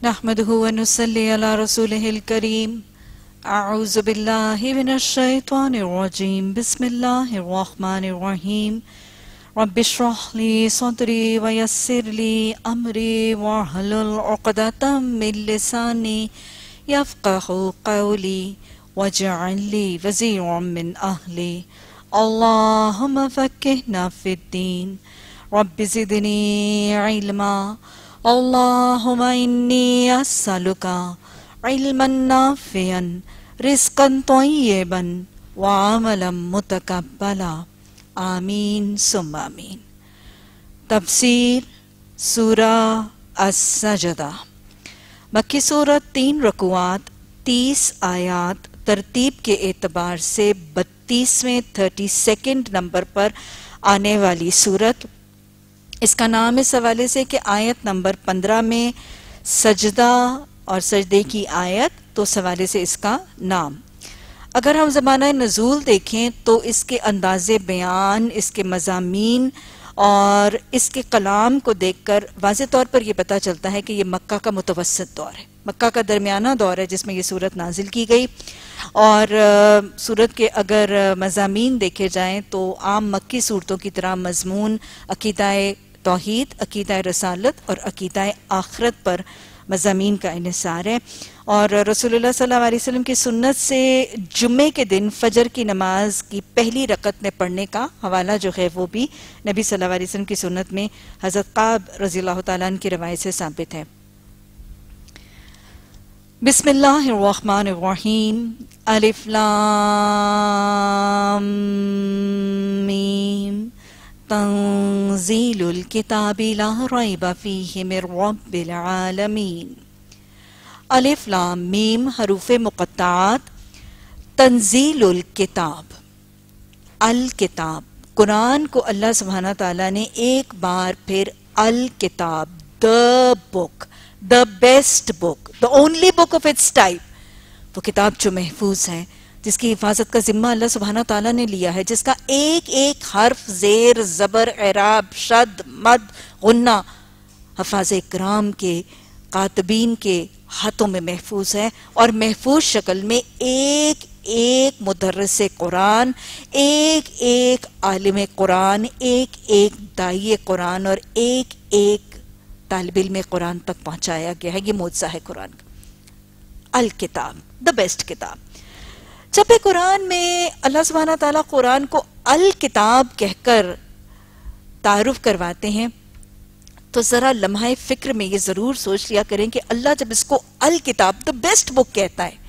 نحمده ونصلي على رسوله الكريم أعوذ بالله من الشيطان الرجيم بسم الله الرحمن الرحيم رب اشرح لي صدري ويسر لي أمري واحلل عقدة من لساني يفقهوا قولي واجعل لي وزيرا من أهلي اللهم فقهنا في الدين رب زدني علما اللهم إني أسألك علما نافعا رزقا طيبا وعملا متقبلا آمین ثم آمین۔ تفسیر سورہ السجدہ مکی سورت 3 رکوعات 30 آیات، ترتیب کے اعتبار سے 32ویں 32 نمبر پر آنے والی سورت۔ اس کا نام اس حوالے سے کہ آیت نمبر 15 میں سجدہ اور سجدے کی آیت، تو اس حوالے سے اس کا نام۔ اگر ہم زمانہ نزول دیکھیں تو اس کے انداز بیان، اس کے مضامین اور اس کے کلام کو دیکھ کر واضح طور پر یہ پتہ چلتا ہے کہ یہ مکہ کا متوسط دور ہے، مکہ کا درمیانہ دور ہے جس میں یہ سورت نازل کی گئی۔ اور سورت کے اگر مضامین دیکھے جائیں تو عام مکی صورتوں کی طرح مضمون عقیدہ توحید، عقیدہ رسالت اور عقیدہ آخرت پر مضامین کا انحصار ہے۔ اور رسول اللہ صلی اللہ علیہ وسلم کی سنت سے جمعے کے دن فجر کی نماز کی پہلی رکعت میں پڑھنے کا حوالہ جو ہے وہ بھی نبی صلی اللہ علیہ وسلم کی سنت میں حضرت قعب رضی اللہ تعالیٰ عنہ کی روایت سے ثابت ہے۔ بسم اللہ الرحمن الرحیم الف لام میم تنزیل الکتاب لا ریب فیہ من رب العالمین۔ الف لام میم حروف مقطعات۔ تنزیل الکتاب، الکتاب، قرآن کو اللہ سبحانہ تعالیٰ نے ایک بار پھر الکتاب، the book، the best book، the only book of its type، وہ کتاب جو محفوظ ہے، جس کی حفاظت کا ذمہ اللہ سبحانہ تعالیٰ نے لیا ہے، جس کا ایک ایک حرف، زیر، زبر، اعراب، شد، مد، غنہ حفاظ کرام کے، کاتبین کے ہاتھوں میں محفوظ ہے، اور محفوظ شکل میں ایک ایک مدرس قرآن، ایک ایک عالم قرآن، ایک ایک داعی قرآن اور ایک ایک طالب علم قرآن تک پہنچایا گیا ہے۔ یہ معجزہ ہے قرآن کا۔ الکتاب، the best کتاب۔ جب قرآن میں اللہ سبحانہ تعالیٰ قرآن کو الکتاب کہہ کر تعارف کرواتے ہیں تو ذرا لمحہ فکر میں یہ ضرور سوچ لیا کریں کہ اللہ جب اس کو الکتاب، the best book کہتا ہے،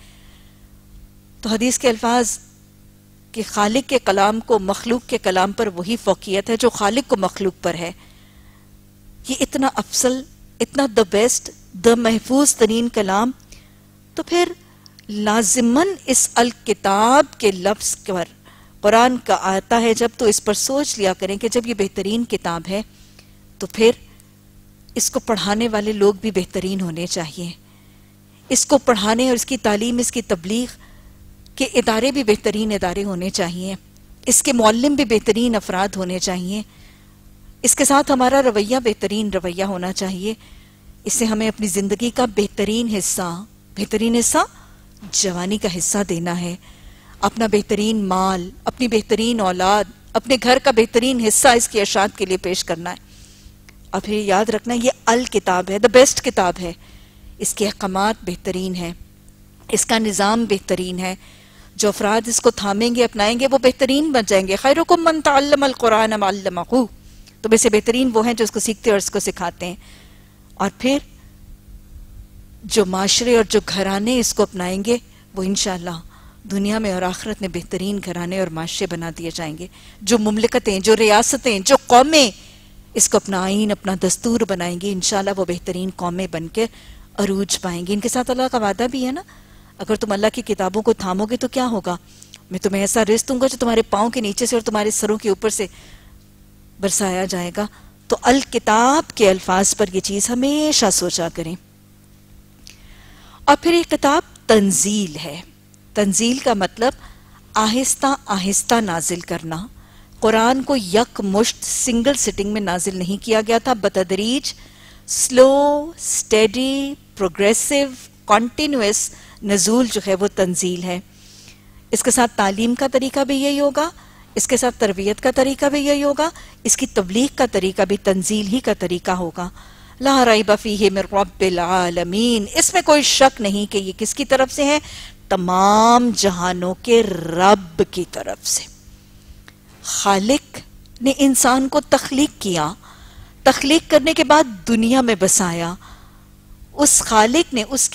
تو حدیث کے الفاظ کہ خالق کے کلام کو مخلوق کے کلام پر وہی فوقیت ہے جو خالق کو مخلوق پر ہے۔ یہ اتنا افضل، اتنا the best، the محفوظ ترین کلام، تو پھر لازماً اس الکتاب کے لفظ پر قرآن کا آتا ہے جب، تو اس پر سوچ لیا کریں کہ جب یہ بہترین کتاب ہے تو پھر اس کو پڑھانے والے لوگ بھی بہترین ہونے چاہیے، اس کو پڑھانے اور اس کی تعلیم، اس کی تبلیغ کے ادارے بھی بہترین ادارے ہونے چاہیے، اس کے معلم بھی بہترین افراد ہونے چاہیے، اس کے ساتھ ہمارا رویہ بہترین رویہ ہونا چاہیے۔ اس سے ہمیں اپنی زندگی کا بہترین حصہ جوانی کا حصہ دینا ہے، اپنا بہترین مال، اپنی بہترین اولاد، اپنے گھر کا بہترین حصہ اس کی اشاعت کے لیے پیش کرنا ہے۔ اور پھر یاد رکھنا یہ الکتاب ہے، the best کتاب ہے، اس کے احکامات بہترین ہیں، اس کا نظام بہترین ہے، جو افراد اس کو تھامیں گے، اپنائیں گے، وہ بہترین بن جائیں گے۔ خیرکم من تعلم القرآن وعلمہ، تو میں سے بہترین وہ ہیں جو اس کو سیکھتے اور اس کو سکھاتے ہیں۔ اور پھر جو معاشرے اور جو گھرانے اس کو اپنائیں گے وہ انشاءاللہ دنیا میں اور آخرت میں بہترین گھرانے اور معاشرے بنا دیے جائیں گے۔ جو مملکتیں، جو ریاستیں، جو قومیں اس کو اپنا آئین، اپنا دستور بنائیں گی، انشاءاللہ وہ بہترین قومیں بن کے عروج پائیں گی۔ ان کے ساتھ اللہ کا وعدہ بھی ہے نا، اگر تم اللہ کی کتابوں کو تھامو گے تو کیا ہوگا؟ میں تمہیں ایسا رزق دوں گا جو تمہارے پاؤں کے نیچے سے اور تمہارے سروں کے اوپر سے برسایا جائے گا۔ تو الکتاب کے الفاظ پر یہ چیز ہمیشہ سوچا کریں۔ اور پھر یہ کتاب تنزیل ہے۔ تنزیل کا مطلب آہستہ آہستہ نازل کرنا۔ قرآن کو یک مشت سنگل سٹنگ میں نازل نہیں کیا گیا تھا، بتدریج، سلو، سٹیڈی، پروگریسو کنٹینیوس نزول جو ہے وہ تنزیل ہے. اس کے ساتھ تعلیم کا طریقہ بھی یہی ہوگا, اس کے ساتھ تربیت کا طریقہ بھی یہی ہوگا, اس کی تبلیغ کا طریقہ بھی تنزیل ہی کا طریقہ ہوگا. لا ریب فیہ من رب العالمین, اس میں کوئی شک نہیں کہ یہ کس کی طرف سے ہے, تمام جہانوں کے رب کی طرف سے. خالق نے انسان کو تخلیق کیا, تخلیق کرنے کے بعد دنیا میں بسایا. اس خالق نے اس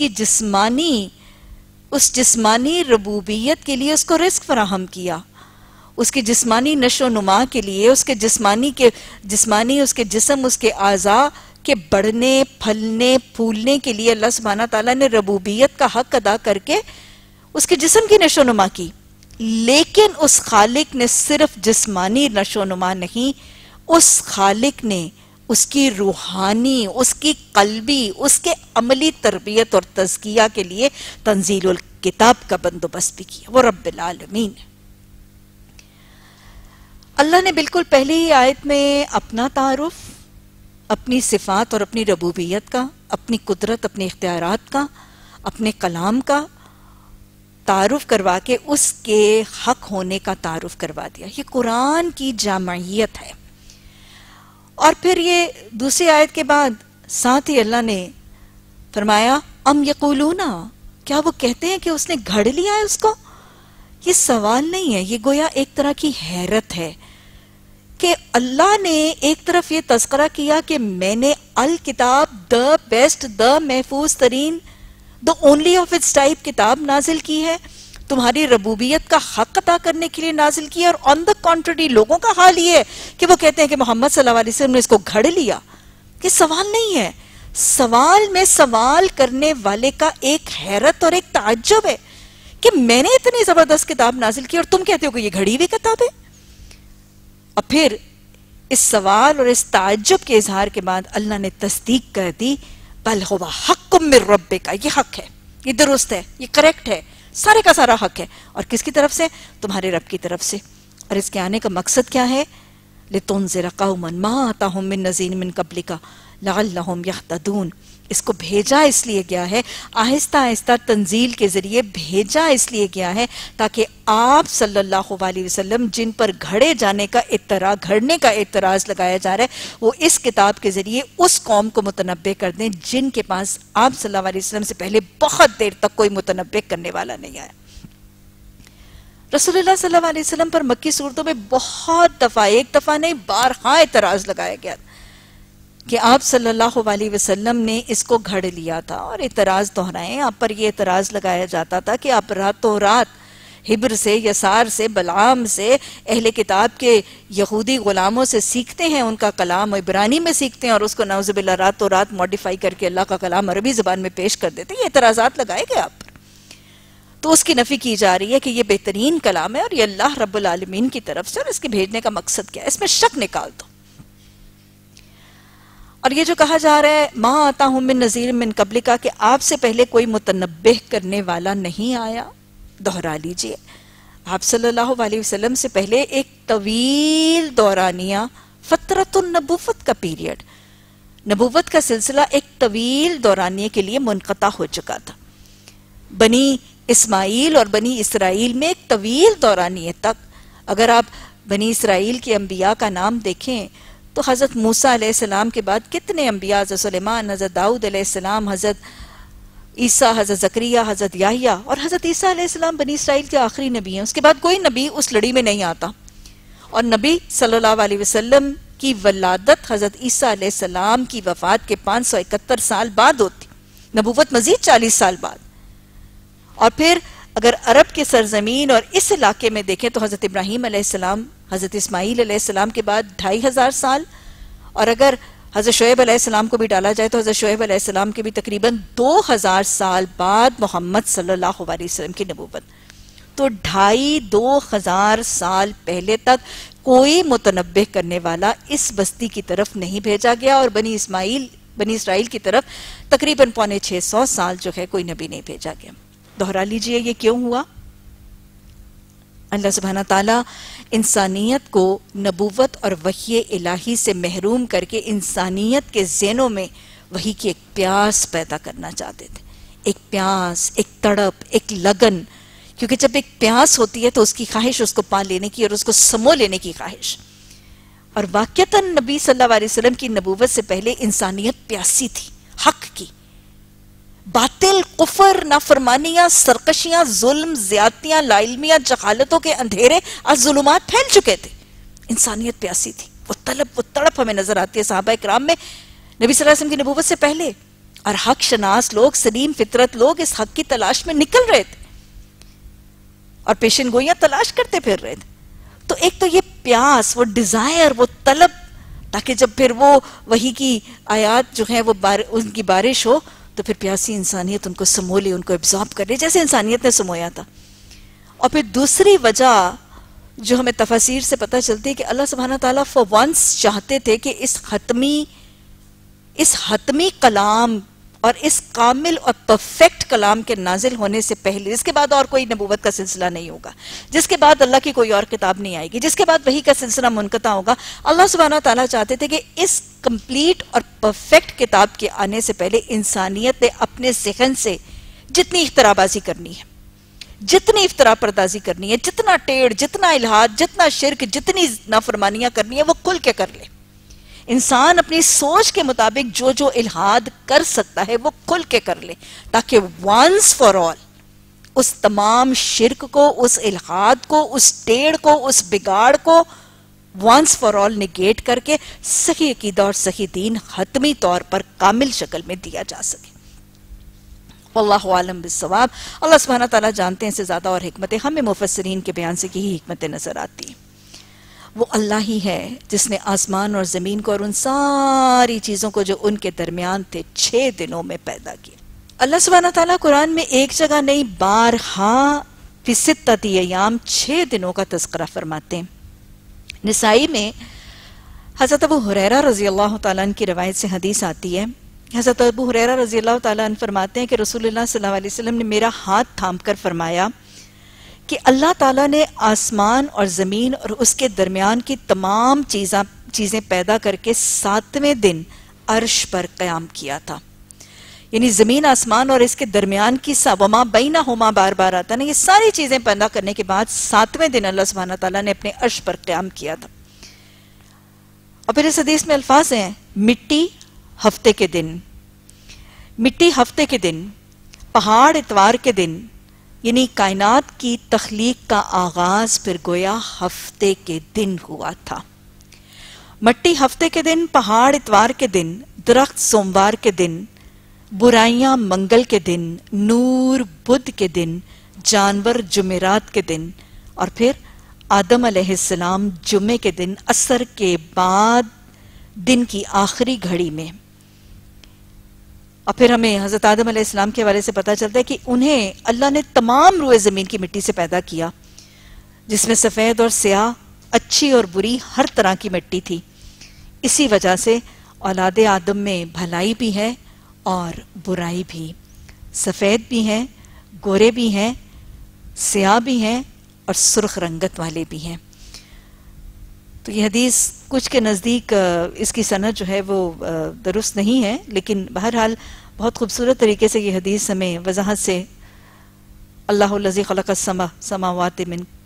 جسمانی ربوبیت کے لیے اس کو رزق فراہم کیا, اس کی جسمانی نشو و نما کے لیے, اس کے جسمانی اس کے جسم, اس کے اعضاء کے بڑھنے پھلنے پھولنے کے لیے اللہ سبحانہ تعالیٰ نے ربوبیت کا حق ادا کر کے اس کے جسم کی نشو و نما کی. لیکن اس خالق نے صرف جسمانی نشو و نما نہیں, اس خالق نے اس کی روحانی, اس کی قلبی, اس کے عملی تربیت اور تزکیہ کے لیے تنزیل الکتاب کا بندوبست بھی کیا. وہ رب العالمین. اللہ نے بالکل پہلی آیت میں اپنا تعارف, اپنی صفات اور اپنی ربوبیت کا, اپنی قدرت, اپنے اختیارات کا, اپنے کلام کا تعارف کروا کے اس کے حق ہونے کا تعارف کروا دیا. یہ قرآن کی جامعیت ہے. اور پھر یہ دوسری آیت کے بعد ساتھ ہی اللہ نے فرمایا ام یقولون, کیا وہ کہتے ہیں کہ اس نے گھڑ لیا ہے اس کو. یہ سوال نہیں ہے, یہ گویا ایک طرح کی حیرت ہے کہ اللہ نے ایک طرف یہ تذکرہ کیا کہ میں نے الکتاب, دا بیسٹ, دا محفوظ ترین, the only of its type کتاب نازل کی ہے, تمہاری ربوبیت کا حق عطا کرنے کے لیے نازل کیا. اور آن دا کانٹریری لوگوں کا حال یہ ہے کہ وہ کہتے ہیں کہ محمد صلی اللہ علیہ وسلم نے اس کو گھڑ لیا. یہ سوال نہیں ہے, سوال میں سوال کرنے والے کا ایک حیرت اور ایک تعجب ہے کہ میں نے اتنی زبردست کتاب نازل کی اور تم کہتے ہو کہ یہ گھڑی ہوئی کتاب ہے. اور پھر اس سوال اور اس تعجب کے اظہار کے بعد اللہ نے تصدیق کر دی, بل ہوا حق من ربک, یہ حق ہے, یہ درست ہے, یہ کریکٹ ہے, سارے کا سارا حق ہے. اور کس کی طرف سے؟ تمہارے رب کی طرف سے. اور اس کے آنے کا مقصد کیا ہے؟ لِتُنذِرَ قَوْمًا مَا آتَاهُم مِّن نَذِيرٍ مِّن قَبْلِكَ لَعَلَّهُمْ يَهْتَدُونَ. اس کو بھیجا اس لیے گیا ہے, آہستہ آہستہ تنزیل کے ذریعے بھیجا اس لیے گیا ہے تاکہ آپ صلی اللہ علیہ وسلم جن پر گھڑے جانے کا گھڑنے کا اعتراض لگایا جا رہا ہے, وہ اس کتاب کے ذریعے اس قوم کو متنبع کر دیں جن کے پاس آپ صلی اللہ علیہ وسلم سے پہلے بہت دیر تک کوئی متنبع کرنے والا نہیں آیا. رسول اللہ صلی اللہ علیہ وسلم پر مکی صورتوں میں بہت دفعہ, ایک دفعہ نہیں بارہا اعتراض لگایا گیا کہ آپ صلی اللہ علیہ وسلم نے اس کو گھڑ لیا تھا. اور اعتراض دہرائیں, آپ پر یہ اعتراض لگایا جاتا تھا کہ آپ راتوں رات ہبر سے, یسار سے, بلعام سے, اہل کتاب کے یہودی غلاموں سے سیکھتے ہیں ان کا کلام, عبرانی میں سیکھتے ہیں اور اس کو نعوذ باللہ راتوں رات موڈیفائی کر کے اللہ کا کلام عربی زبان میں پیش کر دیتے ہیں. یہ اعتراضات لگائے گئے آپ پر, تو اس کی نفی کی جا رہی ہے کہ یہ بہترین کلام ہے اور یہ اللہ رب العالمین کی طرف سے, اور اس کے بھیجنے کا مقصد کیا ہے, اس میں شک نکال دو. اور یہ جو کہا جا رہا ہے ما آتاہم من نذیر من قبلک, کہ آپ سے پہلے کوئی متنبہ کرنے والا نہیں آیا, دہرا لیجئے. آپ صلی اللہ علیہ وسلم سے پہلے ایک طویل دورانیہ, فترۃ النبوت کا پیریڈ, نبوت کا سلسلہ ایک طویل دورانیہ کے لیے منقطع ہو چکا تھا. بنی اسماعیل اور بنی اسرائیل میں ایک طویل دورانیہ تک, اگر آپ بنی اسرائیل کے انبیاء کا نام دیکھیں تو حضرت موسیٰ علیہ السلام کے بعد کتنے انبیاء, حضرت سلیمان, حضرت داؤد علیہ السلام, حضرت عیسیٰ, حضرت زکریا, حضرت یحییٰ, اور حضرت عیسیٰ علیہ السلام بنی اسرائیل کے آخری نبی ہیں. اس کے بعد کوئی نبی اس لڑی میں نہیں آتا. اور نبی صلی اللہ علیہ وسلم کی ولادت حضرت عیسیٰ علیہ السلام کی وفات کے 571 سال بعد ہوتی, نبوت مزید 40 سال بعد. اور پھر اگر عرب کے سرزمین اور اس علاقے میں دیکھیں تو حضرت ابراہیم علیہ السلام, حضرت اسماعیل علیہ السلام کے بعد 2500 سال, اور اگر حضرت شعیب علیہ السلام کو بھی ڈالا جائے تو حضرت شعیب علیہ السلام کے بھی تقریباً 2000 سال بعد محمد صلی اللہ علیہ وسلم کی نبوت. تو 2500 سال پہلے تک کوئی متنبہ کرنے والا اس بستی کی طرف نہیں بھیجا گیا, اور بنی اسرائیل کی طرف تقریباً 650 سال جو ہے کوئی نبی نہیں بھیجا گیا. دہرا لیجئے یہ کیوں ہوا؟ اللہ سبحانہ تعالیٰ انسانیت کو نبوت اور وحی الہی سے محروم کر کے انسانیت کے ذہنوں میں وحی کی ایک پیاس پیدا کرنا چاہتے تھے، ایک پیاس، ایک تڑپ، ایک لگن، کیونکہ جب ایک پیاس ہوتی ہے تو اس کی خواہش اس کو پا لینے کی اور اس کو سمو لینے کی خواہش. اور واقعتاً نبی صلی اللہ علیہ وسلم کی نبوت سے پہلے انسانیت پیاسی تھی حق کی. باطل، کفر، نافرمانیاں، سرکشیاں، ظلم، زیادتیاں، لا علمیاں، جہالتوں کے اندھیرے اور ظلمات پھیل چکے تھے. انسانیت پیاسی تھی. وہ طلب، وہ تڑپ ہمیں نظر آتی ہے صحابہ کرام میں نبی صلی اللہ علیہ وسلم کی نبوت سے پہلے. اور حق شناس لوگ، سلیم فطرت لوگ اس حق کی تلاش میں نکل رہے تھے اور پیشن گوئیاں تلاش کرتے پھر رہے تھے. تو ایک تو یہ پیاس، وہ ڈیزائر، وہ طلب، تاکہ جب پھر وہ وحی کی آیات جو ہیں وہ ان کی بارش ہو تو پھر پیاسی انسانیت ان کو سمو لے، ان کو ابزارب کر لے جیسے انسانیت نے سمویا تھا. اور پھر دوسری وجہ جو ہمیں تفاسیر سے پتہ چلتی ہے کہ اللہ سبحانہ تعالیٰ فور ونس چاہتے تھے کہ اس حتمی کلام اور اس کامل اور پرفیکٹ کلام کے نازل ہونے سے پہلے، جس کے بعد اور کوئی نبوت کا سلسلہ نہیں ہوگا، جس کے بعد اللہ کی کوئی اور کتاب نہیں آئے گی، جس کے بعد وحی کا سلسلہ منقطع ہوگا، اللہ سبحانہ تعالیٰ چاہتے تھے کہ اس کمپلیٹ اور پرفیکٹ کتاب کے آنے سے پہلے انسانیت نے اپنے ذہن سے جتنی اختراع بازی کرنی ہے، جتنی افتراء پردازی کرنی ہے، جتنا ٹیڑھ، جتنا الہاد، جتنا شرک، جتنی نافرمانیاں کرنی ہے، وہ کھل کے کر لے. انسان اپنی سوچ کے مطابق جو جو الہاد کر سکتا ہے وہ کھل کے کر لے، تاکہ once for all اس تمام شرک کو، اس الہاد کو، اس ٹیڑھ کو، اس بگاڑ کو once for all نگیٹ کر کے صحیح عقیدہ اور صحیح دین حتمی طور پر کامل شکل میں دیا جا سکے. واللہ عالم بالصواب. اللہ سبحانہ تعالیٰ جانتے ہیں اس سے زیادہ اور حکمتیں ہمیں مفسرین کے بیان سے یہی حکمتیں نظر آتی ہیں. وہ اللہ ہی ہے جس نے آسمان اور زمین کو اور ان ساری چیزوں کو جو ان کے درمیان تھے 6 دنوں میں پیدا کیا. اللہ سبحانہ تعالیٰ قرآن میں ایک جگہ نہیں بارہا فی 6 ایام 6 دنوں کا تذکرہ فرماتے ہیں. نسائی میں حضرت ابو ہریرہ رضی اللہ تعالیٰ عنہ کی روایت سے حدیث آتی ہے. حضرت ابو ہریرہ رضی اللہ تعالیٰ عنہ فرماتے ہیں کہ رسول اللہ صلی اللہ علیہ وسلم نے میرا ہاتھ تھام کر فرمایا کہ اللہ تعالیٰ نے آسمان اور زمین اور اس کے درمیان کی تمام چیزیں پیدا کر کے 7ویں دن عرش پر قیام کیا تھا. یعنی زمین، آسمان اور اس کے درمیان کی وما بینہما بار بار آتا نا، یہ ساری چیزیں پیدا کرنے کے بعد 7ویں دن اللہ سبحانہ تعالیٰ نے اپنے عرش پر قیام کیا تھا. اور پھر اس حدیث میں الفاظ ہیں مٹی ہفتے کے دن، مٹی ہفتے کے دن، پہاڑ اتوار کے دن، یعنی کائنات کی تخلیق کا آغاز پھر گویا ہفتے کے دن ہوا تھا. مٹی ہفتے کے دن، پہاڑ اتوار کے دن، درخت سوموار کے دن، برائیاں منگل کے دن، نور بدھ کے دن، جانور جمعرات کے دن، اور پھر آدم علیہ السلام جمعے کے دن عصر کے بعد دن کی آخری گھڑی میں. اور پھر ہمیں حضرت آدم علیہ السلام کے حوالے سے پتہ چلتا ہے کہ انہیں اللہ نے تمام روئے زمین کی مٹی سے پیدا کیا، جس میں سفید اور سیاہ، اچھی اور بری ہر طرح کی مٹی تھی. اسی وجہ سے اولاد آدم میں بھلائی بھی ہے اور برائی بھی، سفید بھی ہیں، گورے بھی ہیں، سیاہ بھی ہیں اور سرخ رنگت والے بھی ہیں. تو یہ حدیث کچھ کے نزدیک اس کی سند جو ہے وہ درست نہیں ہے، لیکن بہرحال بہت خوبصورت طریقے سے یہ حدیث ہمیں وضاحت سے اللہ الذی خلق السماوات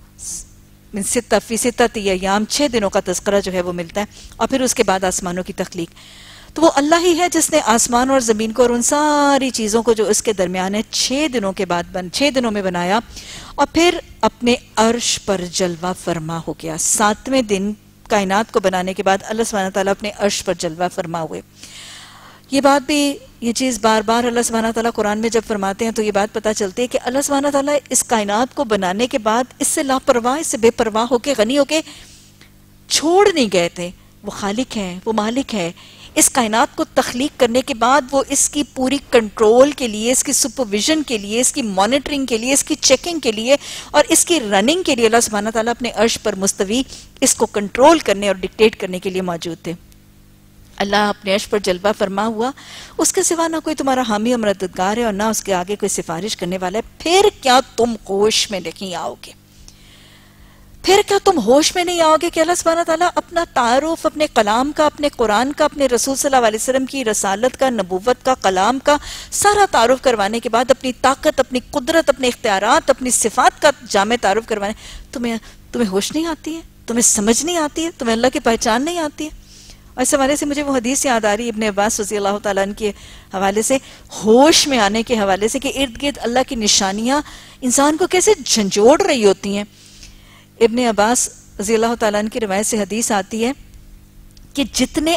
من 6 فی 6 ایام 6 دنوں کا تذکرہ جو ہے وہ ملتا ہے، اور پھر اس کے بعد آسمانوں کی تخلیق. تو وہ اللہ ہی ہے جس نے آسمان اور زمین کو اور ان ساری چیزوں کو جو اس کے درمیان ہے 6 دنوں میں بنایا، اور پھر اپنے عرش پر جلوہ فرما ہو گیا. 7ویں دن کائنات کو بنانے کے بعد اللہ سبحانہ تعالیٰ اپنے عرش پر جلوہ فرما ہوئے. یہ بات بھی، یہ چیز بار بار اللہ سبحانہ تعالیٰ قرآن میں جب فرماتے ہیں تو یہ بات پتہ چلتی ہے کہ اللہ سبحانہ تعالیٰ اس کائنات کو بنانے کے بعد اس سے لاپرواہ، اس سے بے پرواہ ہو کے، غنی ہو کے چھوڑ نہیں گئے تھے. وہ خالق ہے، وہ مالک ہے. اس کائنات کو تخلیق کرنے کے بعد وہ اس کی پوری کنٹرول کے لیے، اس کی سپرویژن کے لیے، اس کی مانیٹرنگ کے لیے، اس کی چیکنگ کے لیے اور اس کی رننگ کے لیے اللہ سبحانہ تعالیٰ اپنے عرش پر مستوی اس کو کنٹرول کرنے اور ڈکٹیٹ کرنے کے لیے موجود تھے. اللہ اپنے عرش پر جلوہ فرما ہوا، اس کے سوا نہ کوئی تمہارا حامی و مددگار ہے اور نہ اس کے آگے کوئی سفارش کرنے والا ہے. پھر کیا تم ہوش میں نہیں آؤ گے؟ پھر کیا تم ہوش میں نہیں آؤ گے کہ اللہ سبحانہ تعالیٰ اپنا تعارف اپنے کلام کا، اپنے قرآن کا، اپنے رسول صلی اللہ علیہ وسلم کی رسالت کا، نبوت کا، کلام کا سارا تعارف کروانے کے بعد اپنی طاقت، اپنی قدرت، اپنے اختیارات، اپنی صفات کا جامع تعارف کروانے، تمہیں ہوش نہیں آتی ہے؟ تمہیں سمجھ نہیں آتی ہے؟ تمہیں اللہ کی پہچان نہیں آتی ہے؟ اور اس حوالے سے مجھے وہ حدیث یاد آ رہی ہے ابن عباس رضی اللہ تعالیٰ عنہ کے حوالے سے، ہوش میں آنے کے حوالے سے، کہ ارد گرد اللہ کی نشانیاں انسان کو کیسے جھنجھوڑ رہی ہوتی ہیں۔ ابن عباس رضی اللہ تعالیٰ عنہ کی روایت سے حدیث آتی ہے کہ جتنے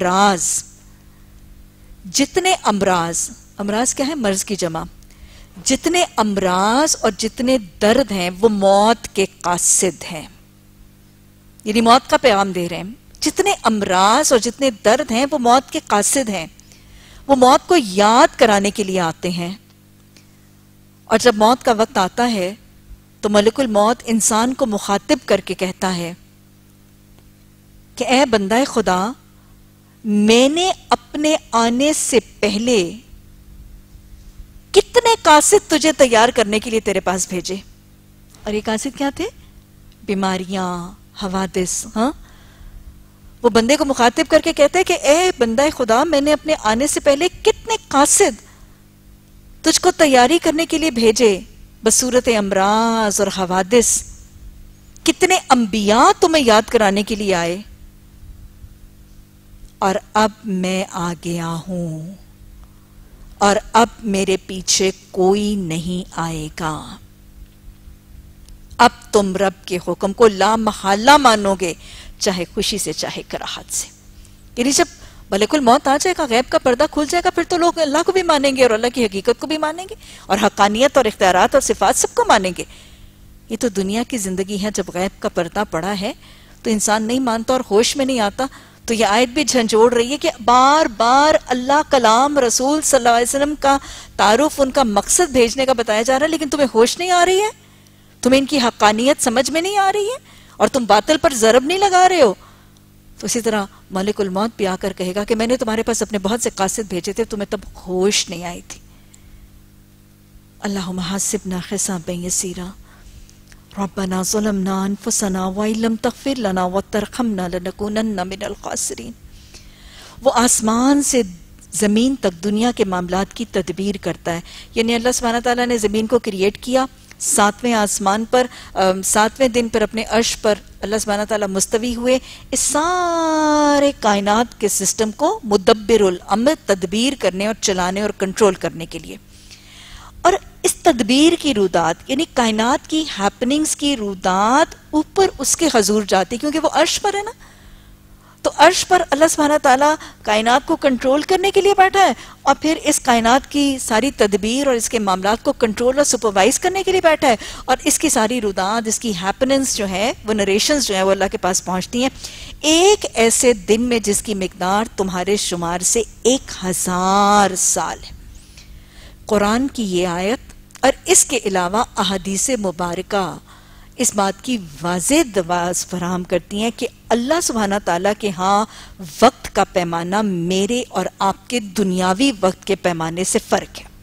امراض کیا ہے؟ مرض کی جمع، جتنے امراض اور جتنے درد ہیں وہ موت کے قاصد ہیں، یعنی موت کا پیغام دے رہے ہیں۔ جتنے امراض اور جتنے درد ہیں وہ موت کے قاصد ہیں، وہ موت کو یاد کرانے کے لیے آتے ہیں۔ اور جب موت کا وقت آتا ہے تو ملک الموت انسان کو مخاطب کر کے کہتا ہے کہ اے بندہ خدا، میں نے اپنے آنے سے پہلے کتنے قاصد تجھے تیار کرنے کے لیے تیرے پاس بھیجے۔ اور یہ قاصد کیا تھے؟ بیماریاں، حوادث۔ ہاں، وہ بندے کو مخاطب کر کے کہتا ہے کہ اے بندہ خدا، میں نے اپنے آنے سے پہلے کتنے قاصد تجھ کو تیاری کرنے کے لیے بھیجے بصورت امراض اور حوادث، کتنے انبیاء تمہیں یاد کرانے کے لیے آئے، اور اب میں آ گیا ہوں اور اب میرے پیچھے کوئی نہیں آئے گا۔ اب تم رب کے حکم کو لا محالہ مانو گے، چاہے خوشی سے چاہے کراہت سے۔ یعنی جب ملک الموت آ جائے گا، غیب کا پردہ کھل جائے گا، پھر تو لوگ اللہ کو بھی مانیں گے اور اللہ کی حقیقت کو بھی مانیں گے اور حقانیت اور اختیارات اور صفات سب کو مانیں گے۔ یہ تو دنیا کی زندگی ہے، جب غیب کا پردہ پڑا ہے تو انسان نہیں مانتا اور ہوش میں نہیں آتا۔ تو یہ آیت بھی جھنجھوڑ رہی ہے کہ بار بار اللہ، کلام، رسول صلی اللہ علیہ وسلم کا تعارف، ان کا مقصد بھیجنے کا بتایا جا رہا ہے، لیکن تمہیں ہوش نہیں آ رہی ہے، تمہیں ان کی حقانیت سمجھ میں نہیں آ رہی ہے، اور تم باطل پر ضرب نہیں لگا رہے ہو۔ تو اسی طرح ملک الموت بھی آ کر کہے گا کہ میں نے تمہارے پاس اپنے بہت سے قاصد بھیجے تھے، تمہیں تب ہوش نہیں آئی تھی۔ اللہم حاسبنا حسابا یسیرا ربنا ظلمنا انفسنا وان لم تغفر لنا وترحمنا لنکونن من الخاسرین۔ وہ آسمان سے زمین تک دنیا کے معاملات کی تدبیر کرتا ہے، یعنی اللہ سبحانہ تعالیٰ نے زمین کو کریٹ کیا، ساتویں آسمان پر، ساتویں دن پر اپنے عرش پر اللہ سبحانہ تعالیٰ مستوی ہوئے، اس سارے کائنات کے سسٹم کو مدبر الامر، تدبیر کرنے اور چلانے اور کنٹرول کرنے کے لیے۔ اور اس تدبیر کی رودات، یعنی کائنات کی ہیپننگز کی رودات اوپر اس کے حضور جاتی، کیونکہ وہ عرش پر ہے نا، تو عرش پر اللہ سبحانہ تعالیٰ کائنات کو کنٹرول کرنے کے لیے بیٹھا ہے، اور پھر اس کائنات کی ساری تدبیر اور اس کے معاملات کو کنٹرول اور سپروائز کرنے کے لیے بیٹھا ہے، اور اس کی ساری رودات، اس کی ہیپننگز جو ہے، وہ نریشنز جو ہیں، وہ اللہ کے پاس پہنچتی ہیں ایک ایسے دن میں جس کی مقدار تمہارے شمار سے 1000 سال ہے۔ قرآن کی یہ آیت اور اس کے علاوہ احادیث مبارکہ اس بات کی واضح دواز فراہم کرتی ہیں کہ اللہ سبحانہ تعالیٰ کے ہاں وقت کا پیمانہ میرے اور آپ کے دنیاوی وقت کے پیمانے سے فرق ہے۔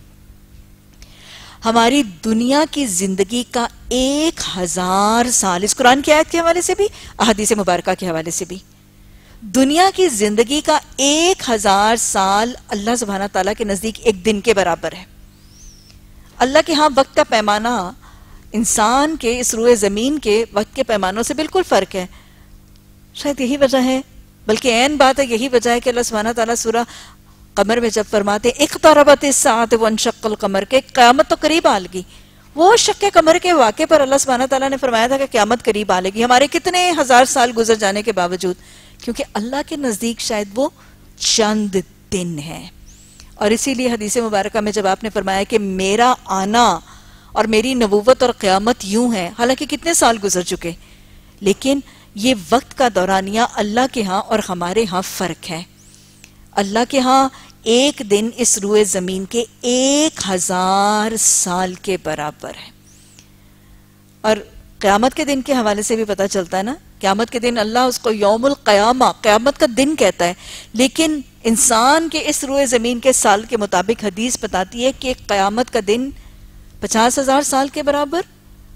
ہماری دنیا کی زندگی کا 1000 سال، اس قرآن کی آیت کے حوالے سے بھی، احادیث مبارکہ کے حوالے سے بھی، دنیا کی زندگی کا 1000 سال اللہ سبحانہ تعالیٰ کے نزدیک ایک دن کے برابر ہے۔ اللہ کے ہاں وقت کا پیمانہ انسان کے، اس روئے زمین کے وقت کے پیمانوں سے بالکل فرق ہے۔ شاید یہی وجہ ہے، بلکہ عین بات ہے، یہی وجہ ہے کہ اللہ سبحانہ تعالیٰ سورہ قمر میں جب فرماتے اقتربت الساعۃ وانشق القمر، کہ قیامت تو قریب آ لگی، وہ شق قمر کے واقعے پر اللہ سبحانہ تعالیٰ نے فرمایا تھا کہ قیامت قریب آ لگی، ہمارے کتنے 1000 سال گزر جانے کے باوجود، کیونکہ اللہ کے نزدیک شاید وہ چند دن ہے۔ اور اسی لیے حدیث مبارکہ میں جب آپ نے فرمایا کہ میرا آنا اور میری نبوت اور قیامت یوں ہے، حالانکہ کتنے سال گزر چکے، لیکن یہ وقت کا دورانیہ اللہ کے ہاں اور ہمارے ہاں فرق ہے۔ اللہ کے ہاں ایک دن اس روئے زمین کے 1000 سال کے برابر ہے۔ اور قیامت کے دن کے حوالے سے بھی پتہ چلتا ہے نا، قیامت کے دن اللہ اس کو یوم القیامہ، قیامت کا دن کہتا ہے، لیکن انسان کے اس روئے زمین کے سال کے مطابق حدیث بتاتی ہے کہ قیامت کا دن 50,000 سال کے برابر،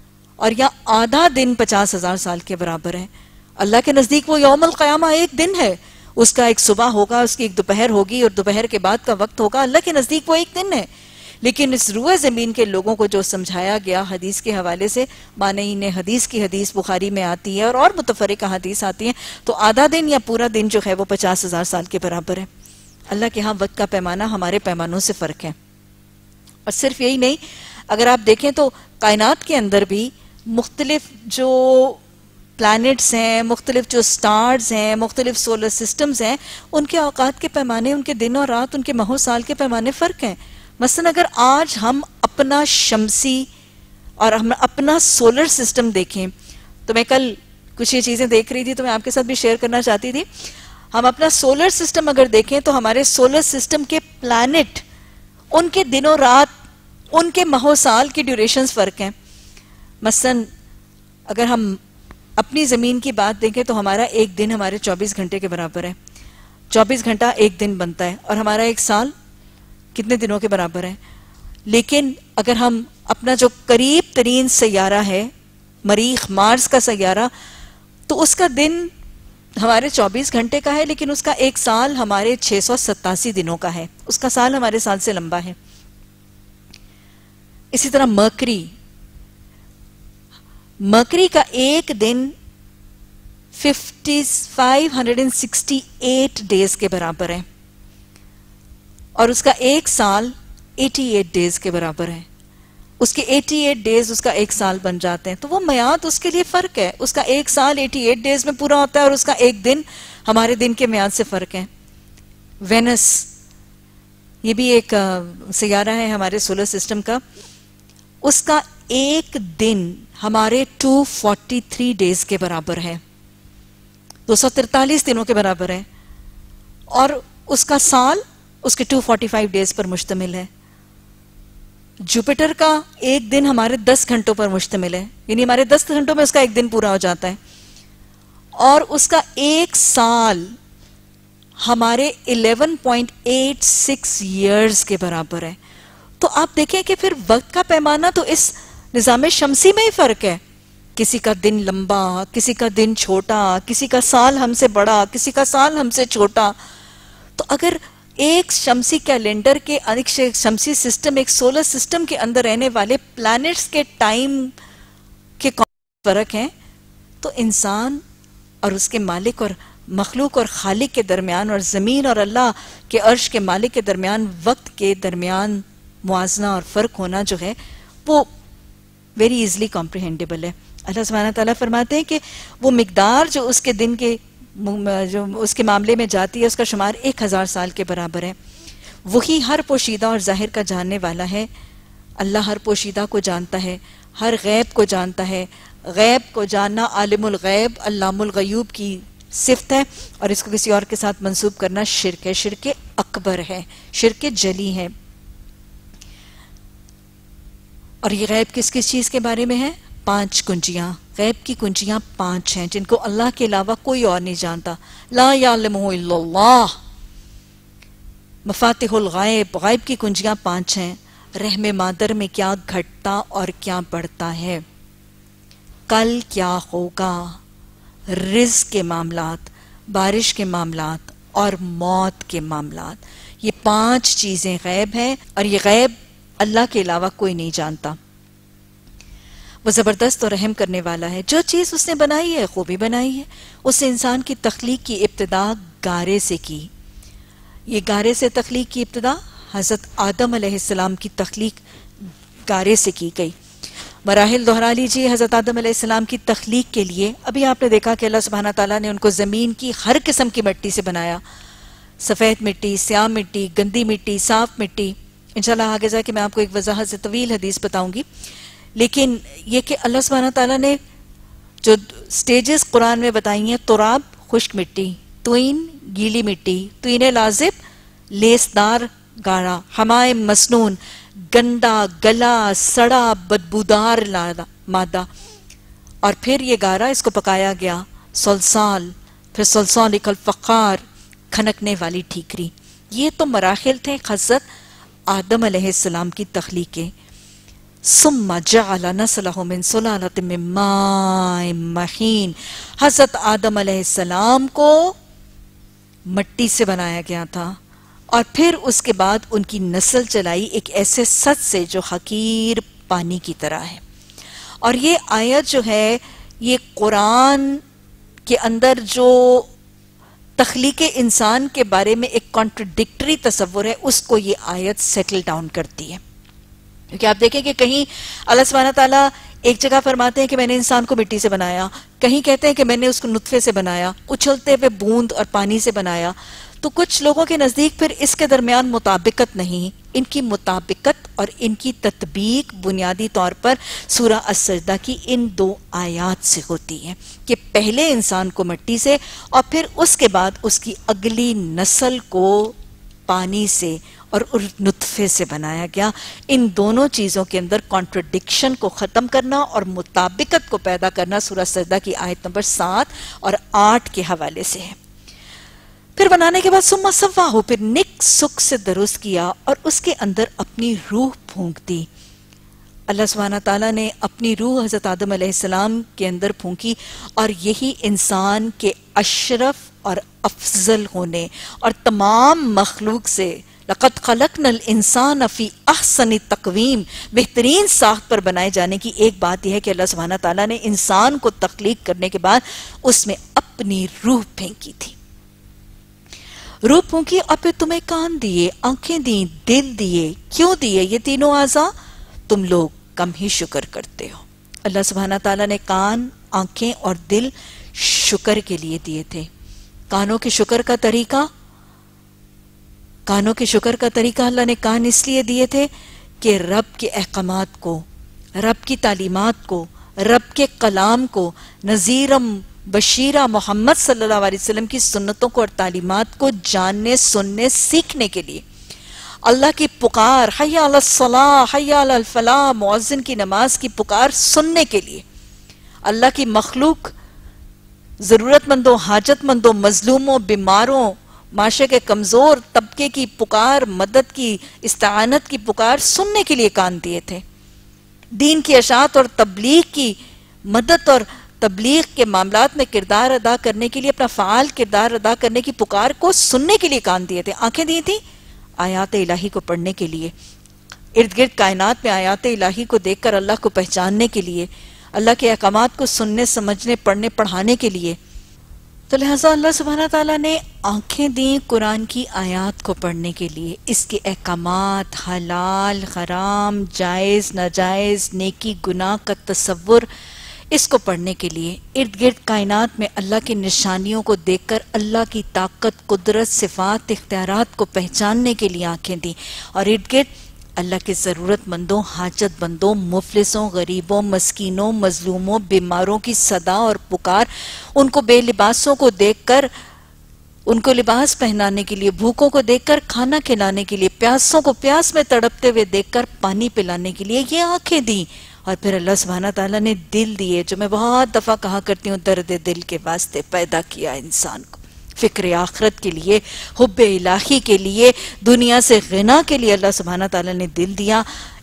اور یہاں آدھا دن 50,000 سال کے برابر ہے. اللہ کے نزدیک وہ یوم القیامہ ایک دن ہے. اس کا ایک صبح ہوگا، اس کی ایک دوپہر ہوگی، اور دوپہر کے بعد کا وقت ہوگا. اللہ کے نزدیک وہ ایک دن ہے. لیکن اس روئے زمین کے لوگوں کو جو سمجھایا گیا حدیث کے حوالے سے، معنی حدیث کی حدیث بخاری میں آتی ہے اور متفرقہ حدیث آتی ہیں، تو آدھا دن یا پورا دن جو ہے وہ 50,000 سال کے برابر ہے. اللہ کے ہاں وقت کا پیمانہ ہمارے پیمانوں سے فرق ہے. اور صرف یہی نہیں، اگر آپ دیکھیں تو کائنات کے اندر بھی مختلف جو پلانٹس ہیں، مختلف جو سٹارز ہیں، مختلف سولر سسٹمز ہیں، ان کے اوقات کے پیمانے، ان کے دن اور رات، ان کے ماہ و سال کے پیمانے فرق ہیں. مثلا اگر آج ہم اپنا شمسی اور ہم اپنا سولر سسٹم دیکھیں، تو میں کل کچھ یہ چیزیں دیکھ رہی تھی تو میں آپ کے ساتھ بھی شیئر کرنا چاہتی تھی. ہم اپنا سولر سسٹم اگر دیکھیں تو ہمارے سولر سسٹم کے پلانٹ، ان کے دن و رات، ان کے ماہ و سال کی ڈیوریشنز فرق ہیں. مثلا اگر ہم اپنی زمین کی بات دیکھیں تو ہمارا ایک دن ہمارے 24 گھنٹے کے برابر ہے. 24 گھنٹہ ایک دن بنتا ہے، اور ہمارا ایک سال کتنے دنوں کے برابر ہے. لیکن اگر ہم اپنا جو قریب ترین سیارہ ہے مریخ، مارس کا سیارہ، تو اس کا دن ہمارے 24 گھنٹے کا ہے، لیکن اس کا ایک سال ہمارے 687 دنوں کا ہے. اس کا سال ہمارے سال سے لمبا ہے. اسی طرح مرکری کا ایک دن 568 ڈیز کے برابر ہے، اور اس کا ایک سال 88 ڈیز کے برابر ہے. اس کے 88 ڈیز اس کا ایک سال بن جاتے ہیں. تو وہ میعاد اس کے لیے فرق ہے. اس کا ایک سال 88 ڈیز میں پورا ہوتا ہے، اور اس کا ایک دن ہمارے دن کے میعاد سے فرق ہے. وینس، یہ بھی ایک سیارہ ہے ہمارے سولر سسٹم کا. اس کا ایک دن ہمارے 243 ڈیز کے برابر ہے، 243 دنوں کے برابر ہے. اور اس کا سال اس کے 245 ڈیز پر مشتمل ہے. جوپیٹر کا ایک دن ہمارے 10 گھنٹوں پر مشتمل ہے، یعنی ہمارے 10 گھنٹوں میں اس کا ایک دن پورا ہو جاتا ہے. اور اس کا ایک سال ہمارے 11.86 ایئرز کے برابر ہے. تو آپ دیکھیں کہ پھر وقت کا پیمانہ تو اس نظام شمسی میں ہی فرق ہے. کسی کا دن لمبا، کسی کا دن چھوٹا، کسی کا سال ہم سے بڑا، کسی کا سال ہم سے چھوٹا. تو اگر ایک شمسی کیلنڈر کے، ایک شمسی سسٹم، ایک سولر سسٹم کے اندر رہنے والے پلانٹس کے ٹائم کے فرق ہیں، تو انسان اور اس کے مالک اور مخلوق اور خالق کے درمیان، اور زمین اور اللہ کے عرش کے مالک کے درمیان وقت کے درمیان موازنہ اور فرق ہونا جو ہے وہ ویری ایزلی کمپریہنڈیبل ہے. اللہ سبحانہ تعالیٰ فرماتے ہیں کہ وہ مقدار جو اس کے دن کے جو اس کے معاملے میں جاتی ہے، اس کا شمار 1000 سال کے برابر ہے. وہی ہر پوشیدہ اور ظاہر کا جاننے والا ہے. اللہ ہر پوشیدہ کو جانتا ہے، ہر غیب کو جانتا ہے. غیب کو جاننا عالم الغیب، علام الغیوب کی صفت ہے، اور اس کو کسی اور کے ساتھ منسوب کرنا شرک ہے، شرک اکبر ہے، شرک جلی ہے. اور یہ غیب کس کس چیز کے بارے میں ہے؟ 5 کنجیاں. غیب کی کنجیاں 5 ہیں جن کو اللہ کے علاوہ کوئی اور نہیں جانتا. لا یعلمہ الا اللہ. مفاتیح الغیب، غیب کی کنجیاں 5 ہیں. رحم مادر میں کیا گھٹتا اور کیا بڑھتا ہے، کل کیا ہوگا، رزق کے معاملات، بارش کے معاملات اور موت کے معاملات. یہ 5 چیزیں غیب ہیں، اور یہ غیب اللہ کے علاوہ کوئی نہیں جانتا. وہ زبردست اور رحم کرنے والا ہے. جو چیز اس نے بنائی ہے خوبی بنائی ہے. اس نے انسان کی تخلیق کی ابتدا گارے سے کی. یہ گارے سے تخلیق کی ابتدا، حضرت آدم علیہ السلام کی تخلیق گارے سے کی گئی. مراحل دہرا لیجیے حضرت آدم علیہ السلام کی تخلیق کے لیے. ابھی آپ نے دیکھا کہ اللہ سبحانہ تعالیٰ نے ان کو زمین کی ہر قسم کی مٹی سے بنایا. سفید مٹی، سیاہ مٹی، گندی مٹی، صاف مٹی. انشاءاللہ آگے جا کے میں آپ کو ایک وضاحت سے طویل حدیث بتاؤں گی. لیکن یہ کہ اللہ سبحانہ تعالیٰ نے جو سٹیجز قرآن میں بتائی ہیں، تراب خشک مٹی، طین گیلی مٹی، طین لازب لیسدار گارا، حمائے مسنون گندا گلا سڑا بدبودار مادہ، اور پھر یہ گارا اس کو پکایا گیا سلسال، پھر سلسال کالفخار کھنکنے والی ٹھیکری. یہ تو مراحل تھے حضرت آدم علیہ السلام کی تخلیق کے. ثم جعل نسلہ من سلالۃ من ماء مہین، حضرت آدم علیہ السلام کو مٹی سے بنایا گیا تھا، اور پھر اس کے بعد ان کی نسل چلائی ایک ایسے سچ سے جو حقیر پانی کی طرح ہے۔ اور یہ آیت جو ہے یہ قرآن کے اندر جو تخلیق انسان کے بارے میں ایک کانٹرڈکٹری تصور ہے اس کو یہ آیت سیٹل ڈاؤن کرتی ہے۔ کیونکہ آپ دیکھیں کہ کہیں اللہ سبحانہ تعالیٰ ایک جگہ فرماتے ہیں کہ میں نے انسان کو مٹی سے بنایا، کہیں کہتے ہیں کہ میں نے اس کو نطفے سے بنایا، اچھلتے ہوئے بوند اور پانی سے بنایا۔ تو کچھ لوگوں کے نزدیک پھر اس کے درمیان مطابقت نہیں، ان کی مطابقت اور ان کی تطبیق بنیادی طور پر سورہ السجدہ کی ان 2 آیات سے ہوتی ہے کہ پہلے انسان کو مٹی سے اور پھر اس کے بعد اس کی اگلی نسل کو پانی سے اور نطفے سے بنایا گیا۔ ان دونوں چیزوں کے اندر کانٹرڈکشن کو ختم کرنا اور مطابقت کو پیدا کرنا سورہ سجدہ کی آیت نمبر 7 اور 8 کے حوالے سے ہے۔ پھر بنانے کے بعد ثم سواہ، پھر نک سک سے درست کیا اور اس کے اندر اپنی روح پھونک دی۔ اللہ سبحانہ تعالیٰ نے اپنی روح حضرت آدم علیہ السلام کے اندر پھونکی، اور یہی انسان کے اشرف اور افضل ہونے اور تمام مخلوق سے لقد خلقنا الانسان فی احسن تقویم، بہترین ساخت پر بنائے جانے کی ایک بات یہ ہے کہ اللہ سبحانہ تعالیٰ نے انسان کو تخلیق کرنے کے بعد اس میں اپنی روح پھینکی تھی۔ روح پھونکی اور پھر تمہیں کان دیے، آنکھیں دیں، دل دیے۔ کیوں دیے یہ تینوں اعضاء؟ تم لوگ کم ہی شکر کرتے ہو۔ اللہ سبحانہ تعالیٰ نے کان، آنکھیں اور دل شکر کے لیے دیے تھے۔ کانوں کے شکر کا طریقہ اللہ نے کان اس لیے دیے تھے کہ رب کے احکامات کو، رب کی تعلیمات کو، رب کے کلام کو، نذیرم بشیرہ محمد صلی اللہ علیہ وسلم کی سنتوں کو اور تعلیمات کو جاننے، سننے، سیکھنے کے لیے، اللہ کی پکار حی علی الصلاۃ حی علی الفلاح، مؤذن کی نماز کی پکار سننے کے لیے، اللہ کی مخلوق ضرورت مندوں، حاجت مندوں، مظلوموں، بیماروں، معاشرے کے کمزور طبقے کی پکار، مدد کی، استعانت کی پکار سننے کے لیے کان دیے تھے۔ دین کی اشاعت اور تبلیغ کی مدد اور تبلیغ کے معاملات میں کردار ادا کرنے کے لیے، اپنا فعال کردار ادا کرنے کی پکار کو سننے کے لیے کان دیے تھے۔ آنکھیں دی تھی آیات الہی کو پڑھنے کے لیے، ارد گرد کائنات میں آیات الہی کو دیکھ کر اللہ کو پہچاننے کے لیے، اللہ کے احکامات کو سننے، سمجھنے، پڑھنے، پڑھانے کے لیے۔ تو لہٰذا اللہ سبحانہ تعالیٰ نے آنکھیں دیں قرآن کی آیات کو پڑھنے کے لیے، اس کے احکامات، حلال، حرام، جائز، ناجائز، نیکی، گناہ کا تصور، اس کو پڑھنے کے لیے۔ ارد گرد کائنات میں اللہ کی نشانیوں کو دیکھ کر اللہ کی طاقت، قدرت، صفات، اختیارات کو پہچاننے کے لیے آنکھیں دیں، اور ارد گرد اللہ کے ضرورت مندوں، حاجت مندوں، مفلسوں، غریبوں، مسکینوں، مظلوموں، بیماروں کی صدا اور پکار، ان کو بے لباسوں کو دیکھ کر ان کو لباس پہنانے کے لیے، بھوکوں کو دیکھ کر کھانا کھلانے کے لیے، پیاسوں کو پیاس میں تڑپتے ہوئے دیکھ کر پانی پلانے کے لیے یہ آنکھیں دیں۔ اور پھر اللہ سبحانہ تعالیٰ نے دل دیے، جو میں بہت دفعہ کہا کرتی ہوں، درد دل کے واسطے پیدا کیا انسان کو، فکر آخرت کے لیے، حب الہی کے لیے، دنیا سے غنا کے لیے اللہ سبحانہ تعالیٰ نے دل دیا۔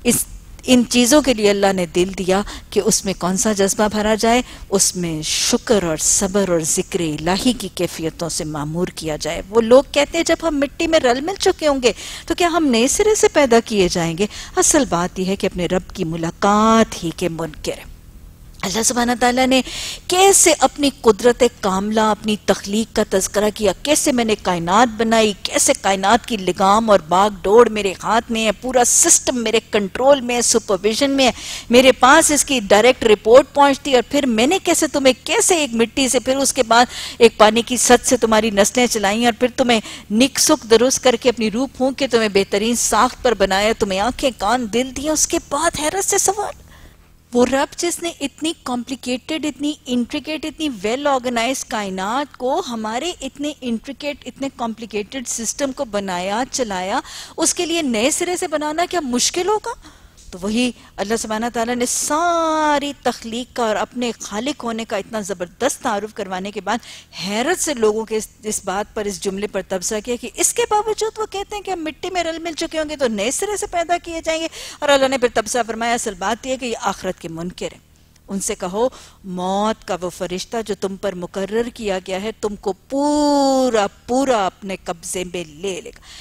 ان چیزوں کے لیے اللہ نے دل دیا کہ اس میں کون سا جذبہ بھرا جائے، اس میں شکر اور صبر اور ذکر الہی کی کیفیتوں سے معمور کیا جائے۔ وہ لوگ کہتے ہیں جب ہم مٹی میں رل مل چکے ہوں گے تو کیا ہم نئے سرے سے پیدا کیے جائیں گے؟ اصل بات یہ ہے کہ اپنے رب کی ملاقات ہی کے منکر ہیں۔ اللہ سبحانہ تعالیٰ نے کیسے اپنی قدرت کاملہ، اپنی تخلیق کا تذکرہ کیا، کیسے میں نے کائنات بنائی، کیسے کائنات کی لگام اور باغ ڈور میرے ہاتھ میں ہے، پورا سسٹم میرے کنٹرول میں ہے، سپرویژن میں ہے، میرے پاس اس کی ڈائریکٹ رپورٹ پہنچتی، اور پھر میں نے کیسے تمہیں ایک مٹی سے، پھر اس کے بعد ایک پانی کی سطح سے تمہاری نسلیں چلائیں، اور پھر تمہیں نک سک درست کر کے اپنی روح پھونک کے تمہیں بہترین ساخت پر بنایا، تمہیں آنکھیں، کان، دل دیا۔ اس کے بعد حیرت سے سوال، وہ رب جس نے اتنی کمپلیکیٹڈ، اتنی انٹریکیٹ، اتنی ویل آرگنائز کائنات کو ہمارے اتنے انٹریکیٹ، اتنے کمپلیکیٹڈ سسٹم کو بنایا، چلایا، اس کے لیے نئے سرے سے بنانا کیا مشکل ہوگا؟ تو وہی اللہ سبحانہ تعالیٰ نے ساری تخلیق کا اور اپنے خالق ہونے کا اتنا زبردست تعارف کروانے کے بعد حیرت سے لوگوں کے اس بات پر، اس جملے پر تبصرہ کیا کہ اس کے باوجود وہ کہتے ہیں کہ ہم مٹی میں رل مل چکے ہوں گے تو نئے سرے سے پیدا کیے جائیں گے. اور اللہ نے پھر تبصرہ فرمایا اصل بات یہ ہے کہ یہ آخرت کے منکر ہیں. ان سے کہو موت کا وہ فرشتہ جو تم پر مقرر کیا گیا ہے تم کو پورا پورا اپنے قبضے میں لے لے گا.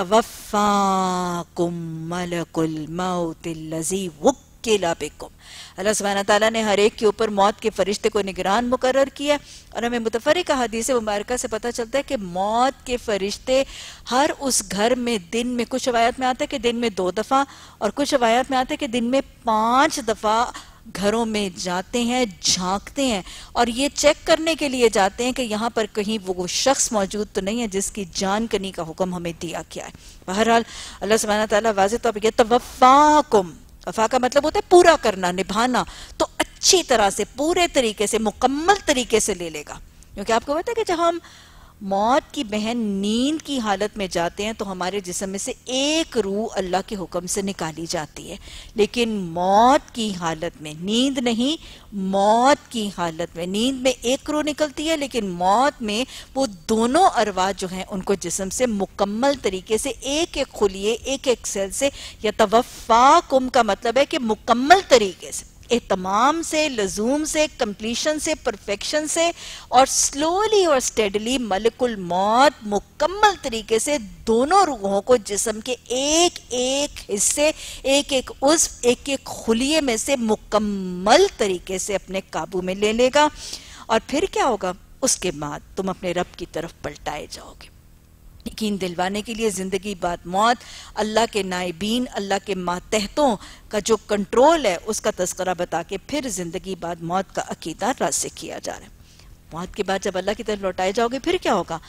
یتوفاکم ملک الموت الذی وکل بکم. اللہ سبحانہ تعالیٰ نے ہر ایک کے اوپر موت کے فرشتے کو نگران مقرر کیا. اور ہمیں متفرقہ حدیث مبارکہ سے پتہ چلتا ہے کہ موت کے فرشتے ہر اس گھر میں دن میں، کچھ روایات میں آتا ہے کہ دن میں 2 دفعہ اور کچھ روایات میں آتا ہے کہ دن میں 5 دفعہ گھروں میں جاتے ہیں، جھانکتے ہیں اور یہ چیک کرنے کے لیے جاتے ہیں کہ یہاں پر کہیں وہ شخص موجود تو نہیں ہے جس کی جان کنی کا حکم ہمیں دیا کیا ہے. بہرحال اللہ سبحانہ تعالیٰ واضح طور پر یتوفاکم، وفا کا مطلب ہوتا ہے پورا کرنا، نبھانا، تو اچھی طرح سے پورے طریقے سے مکمل طریقے سے لے لے گا. کیونکہ آپ کو پتا ہے کہ جب ہم موت کی بہن نیند کی حالت میں جاتے ہیں تو ہمارے جسم میں سے ایک روح اللہ کے حکم سے نکالی جاتی ہے، لیکن موت کی حالت میں، نیند نہیں، موت کی حالت میں، نیند میں ایک روح نکلتی ہے لیکن موت میں وہ دونوں ارواح جو ہیں ان کو جسم سے مکمل طریقے سے ایک ایک خلیے، ایک ایک سیل سے، یا توفاکم کا مطلب ہے کہ مکمل طریقے سے، اہتمام سے، لزوم سے، کمپلیشن سے، پرفیکشن سے اور سلولی اور سٹیڈلی ملک الموت مکمل طریقے سے دونوں روحوں کو جسم کے ایک ایک حصے، ایک ایک عضو، ایک ایک خلیے میں سے مکمل طریقے سے اپنے قابو میں لے لے گا. اور پھر کیا ہوگا؟ اس کے بعد تم اپنے رب کی طرف پلٹائے جاؤ گے. یقین دلوانے کے لیے زندگی بعد موت، اللہ کے نائبین، اللہ کے ماتحتوں کا جو کنٹرول ہے اس کا تذکرہ بتا کے پھر زندگی بعد موت کا عقیدہ راسخ کیا جا رہا ہے. موت کے بعد جب اللہ کی طرف لوٹائے جاؤ گے پھر کیا ہوگا؟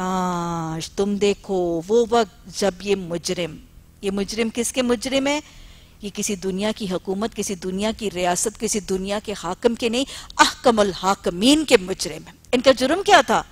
کاش تم دیکھو وہ وقت جب یہ مجرم کس کے مجرم ہے؟ یہ کسی دنیا کی حکومت، کسی دنیا کی ریاست، کسی دنیا کے حاکم کے نہیں، احکم الحاکمین کے مجرم ہیں. ان کا جرم کیا تھا؟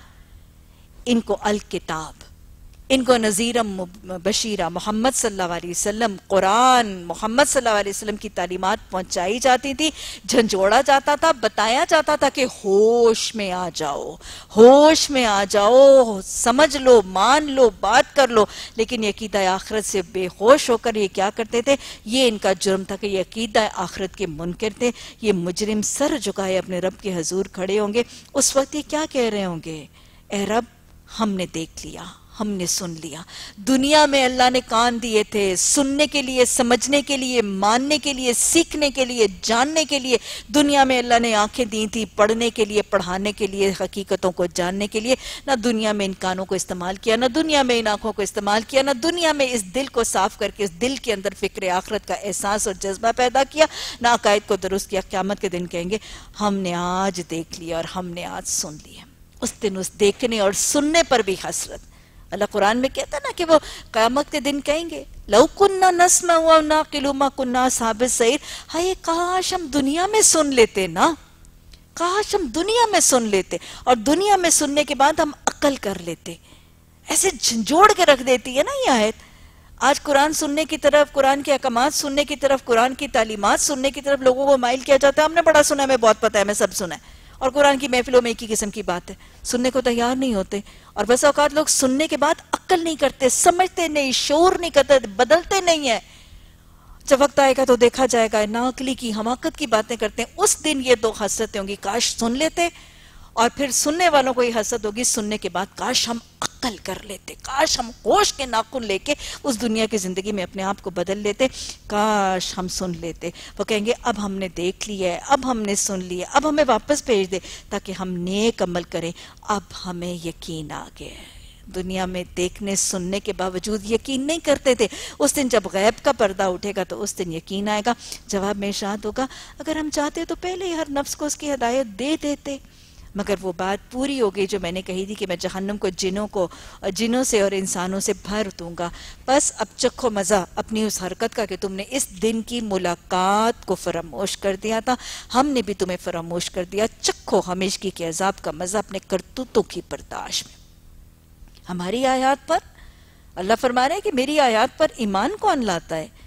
ان کو الکتاب، ان کو نذیرا بشیرہ، محمد صلی اللہ علیہ وسلم، قرآن، محمد صلی اللہ علیہ وسلم کی تعلیمات پہنچائی جاتی تھی، جھنجھوڑا جاتا تھا، بتایا جاتا تھا کہ ہوش میں آ جاؤ، ہوش میں آ جاؤ، سمجھ لو، مان لو، بات کر لو. لیکن یہ عقیدہ آخرت سے بے ہوش ہو کر یہ کیا کرتے تھے؟ یہ ان کا جرم تھا کہ یہ عقیدہ آخرت کے منکر تھے. یہ مجرم سر جھکائے اپنے رب کے حضور کھڑے ہوں گے. اس وقت یہ کیا کہہ رہے ہوں گے؟ اے رب، ہم نے دیکھ لیا، ہم نے سن لیا. دنیا میں اللہ نے کان دیے تھے سننے کے لیے، سمجھنے کے لیے، ماننے کے لیے، سیکھنے کے لیے، جاننے کے لیے. دنیا میں اللہ نے آنکھیں دی تھی پڑھنے کے لیے، پڑھانے کے لیے، حقیقتوں کو جاننے کے لیے. نہ دنیا میں ان کانوں کو استعمال کیا، نہ دنیا میں ان آنکھوں کو استعمال کیا، نہ دنیا میں اس دل کو صاف کر کے اس دل کے اندر فکر آخرت کا احساس اور جذبہ پیدا کیا، نہ عقائد کو درست کیا. قیامت کے دن کہیں گے ہم نے آج دیکھ لیا اور ہم نے آج سن لیا. اس دن اس دیکھنے اور سننے پر بھی حسرت. اللہ قرآن میں کہتا ہے نا کہ وہ قیامت کے دن کہیں گے لو کننا نسمع و نعقل ما کننا اصحاب السعیر. ہائے کاش ہم دنیا میں سن لیتے نا، کاش ہم دنیا میں سن لیتے اور دنیا میں سننے کے بعد ہم عقل کر لیتے. ایسے جھنجھوڑ کے رکھ دیتی ہے نا یہ آیت. آج قرآن سننے کی طرف، قرآن کے احکامات سننے کی طرف، قرآن کی تعلیمات سننے کی طرف لوگوں کو مائل کیا جاتا ہے. ہم نے بڑا سنا ہے، ہمیں بہت پتہ ہے، ہمیں سب سنا ہے. اور قرآن کی محفلوں میں ایک ہی قسم کی بات ہے، سننے کو تیار نہیں ہوتے. اور بس اوقات لوگ سننے کے بعد عقل نہیں کرتے، سمجھتے نہیں، شعور نہیں کرتے، بدلتے نہیں ہیں. جب وقت آئے گا تو دیکھا جائے گا ناقلی کی، حماقت کی باتیں کرتے ہیں. اس دن یہ دو حسرتیں ہوں گی، کاش سن لیتے. اور پھر سننے والوں کو یہ حسرت ہوگی سننے کے بعد کاش ہم عقل کر لیتے، کاش ہم ہوش کے ناخن لے کے اس دنیا کی زندگی میں اپنے آپ کو بدل لیتے، کاش ہم سن لیتے. وہ کہیں گے اب ہم نے دیکھ لیا ہے، اب ہم نے سن لیا، اب ہمیں واپس بھیج دے تاکہ ہم نیک عمل کریں. اب ہمیں یقین آ گیا ہے. دنیا میں دیکھنے سننے کے باوجود یقین نہیں کرتے تھے. اس دن جب غیب کا پردہ اٹھے گا تو اس دن یقین آئے گا. جواب میں ارشاد ہوگا اگر ہم چاہتے تو پہلے ہی ہر نفس کو اس کی ہدایت دے دیتے، مگر وہ بات پوری ہو گئی جو میں نے کہی تھی کہ میں جہنم کو جنوں سے اور انسانوں سے بھر دوں گا. بس اب چکھو مزہ اپنی اس حرکت کا کہ تم نے اس دن کی ملاقات کو فراموش کر دیا تھا، ہم نے بھی تمہیں فراموش کر دیا. چکھو ہمیشگی کے عذاب کا مزہ اپنے کرتوتوں کی برداشت میں. ہماری آیات پر اللہ فرما رہے ہیں کہ میری آیات پر ایمان کون لاتا ہے؟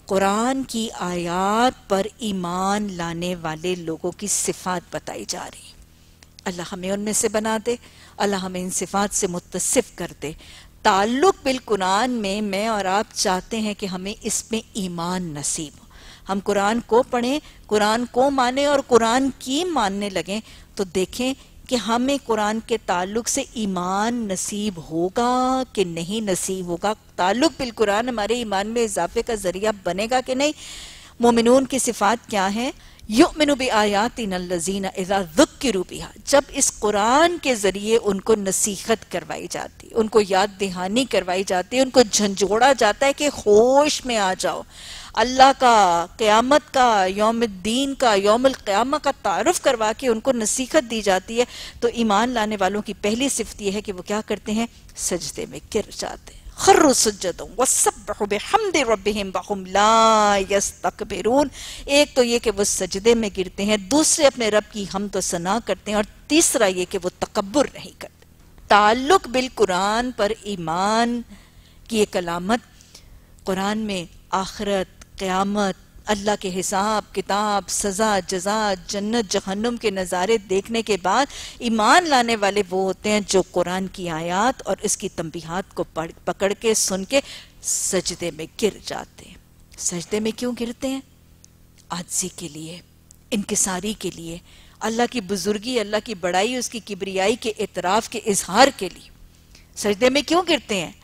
قرآن کی آیات پر ایمان لانے والے لوگوں کی صفات بتائی جا رہی. اللہ ہمیں ان میں سے بنا دے، اللہ ہمیں ان صفات سے متصف کر دے. تعلق بالقرآن میں اور آپ چاہتے ہیں کہ ہمیں اس میں ایمان نصیب ہو. ہم قرآن کو پڑھیں، قرآن کو مانیں اور قرآن کی ماننے لگیں تو دیکھیں کہ ہمیں قرآن کے تعلق سے ایمان نصیب ہوگا کہ نہیں نصیب ہوگا. تعلق بالقرآن ہمارے ایمان میں اضافے کا ذریعہ بنے گا کہ نہیں. مومنون کی صفات کیا ہیں؟ یؤمنوا بآیاتنا الذین اذا ذکروا بہا، جب اس قرآن کے ذریعے ان کو نصیحت کروائی جاتی، ان کو یاد دہانی کروائی جاتی، ان کو جھنجھوڑا جاتا ہے کہ ہوش میں آ جاؤ. اللہ کا، قیامت کا، یوم الدین کا، یوم القیامہ کا تعارف کروا کے ان کو نصیحت دی جاتی ہے تو ایمان لانے والوں کی پہلی صفت یہ ہے کہ وہ کیا کرتے ہیں؟ سجدے میں گر جاتے ہیں. خروا سجدا وسبحوا بحمد ربهم وهم لا يستكبرون. ایک تو یہ کہ وہ سجدے میں گرتے ہیں، دوسرے اپنے رب کی حمد و ثنا کرتے ہیں، اور تیسرا یہ کہ وہ تکبر نہیں کرتے. تعلق بالقرآن پر ایمان کی ایک علامت قرآن میں آخرت، قیامت، اللہ کے حساب کتاب، سزا جزا، جنت جہنم کے نظارے دیکھنے کے بعد ایمان لانے والے وہ ہوتے ہیں جو قرآن کی آیات اور اس کی تنبیہات کو پکڑ کے سن کے سجدے میں گر جاتے ہیں. سجدے میں کیوں گرتے ہیں؟ عاجزی کے لیے، انکساری کے لیے، اللہ کی بزرگی، اللہ کی بڑائی، اس کی کبریائی کے اعتراف کے اظہار کے لیے. سجدے میں کیوں گرتے ہیں؟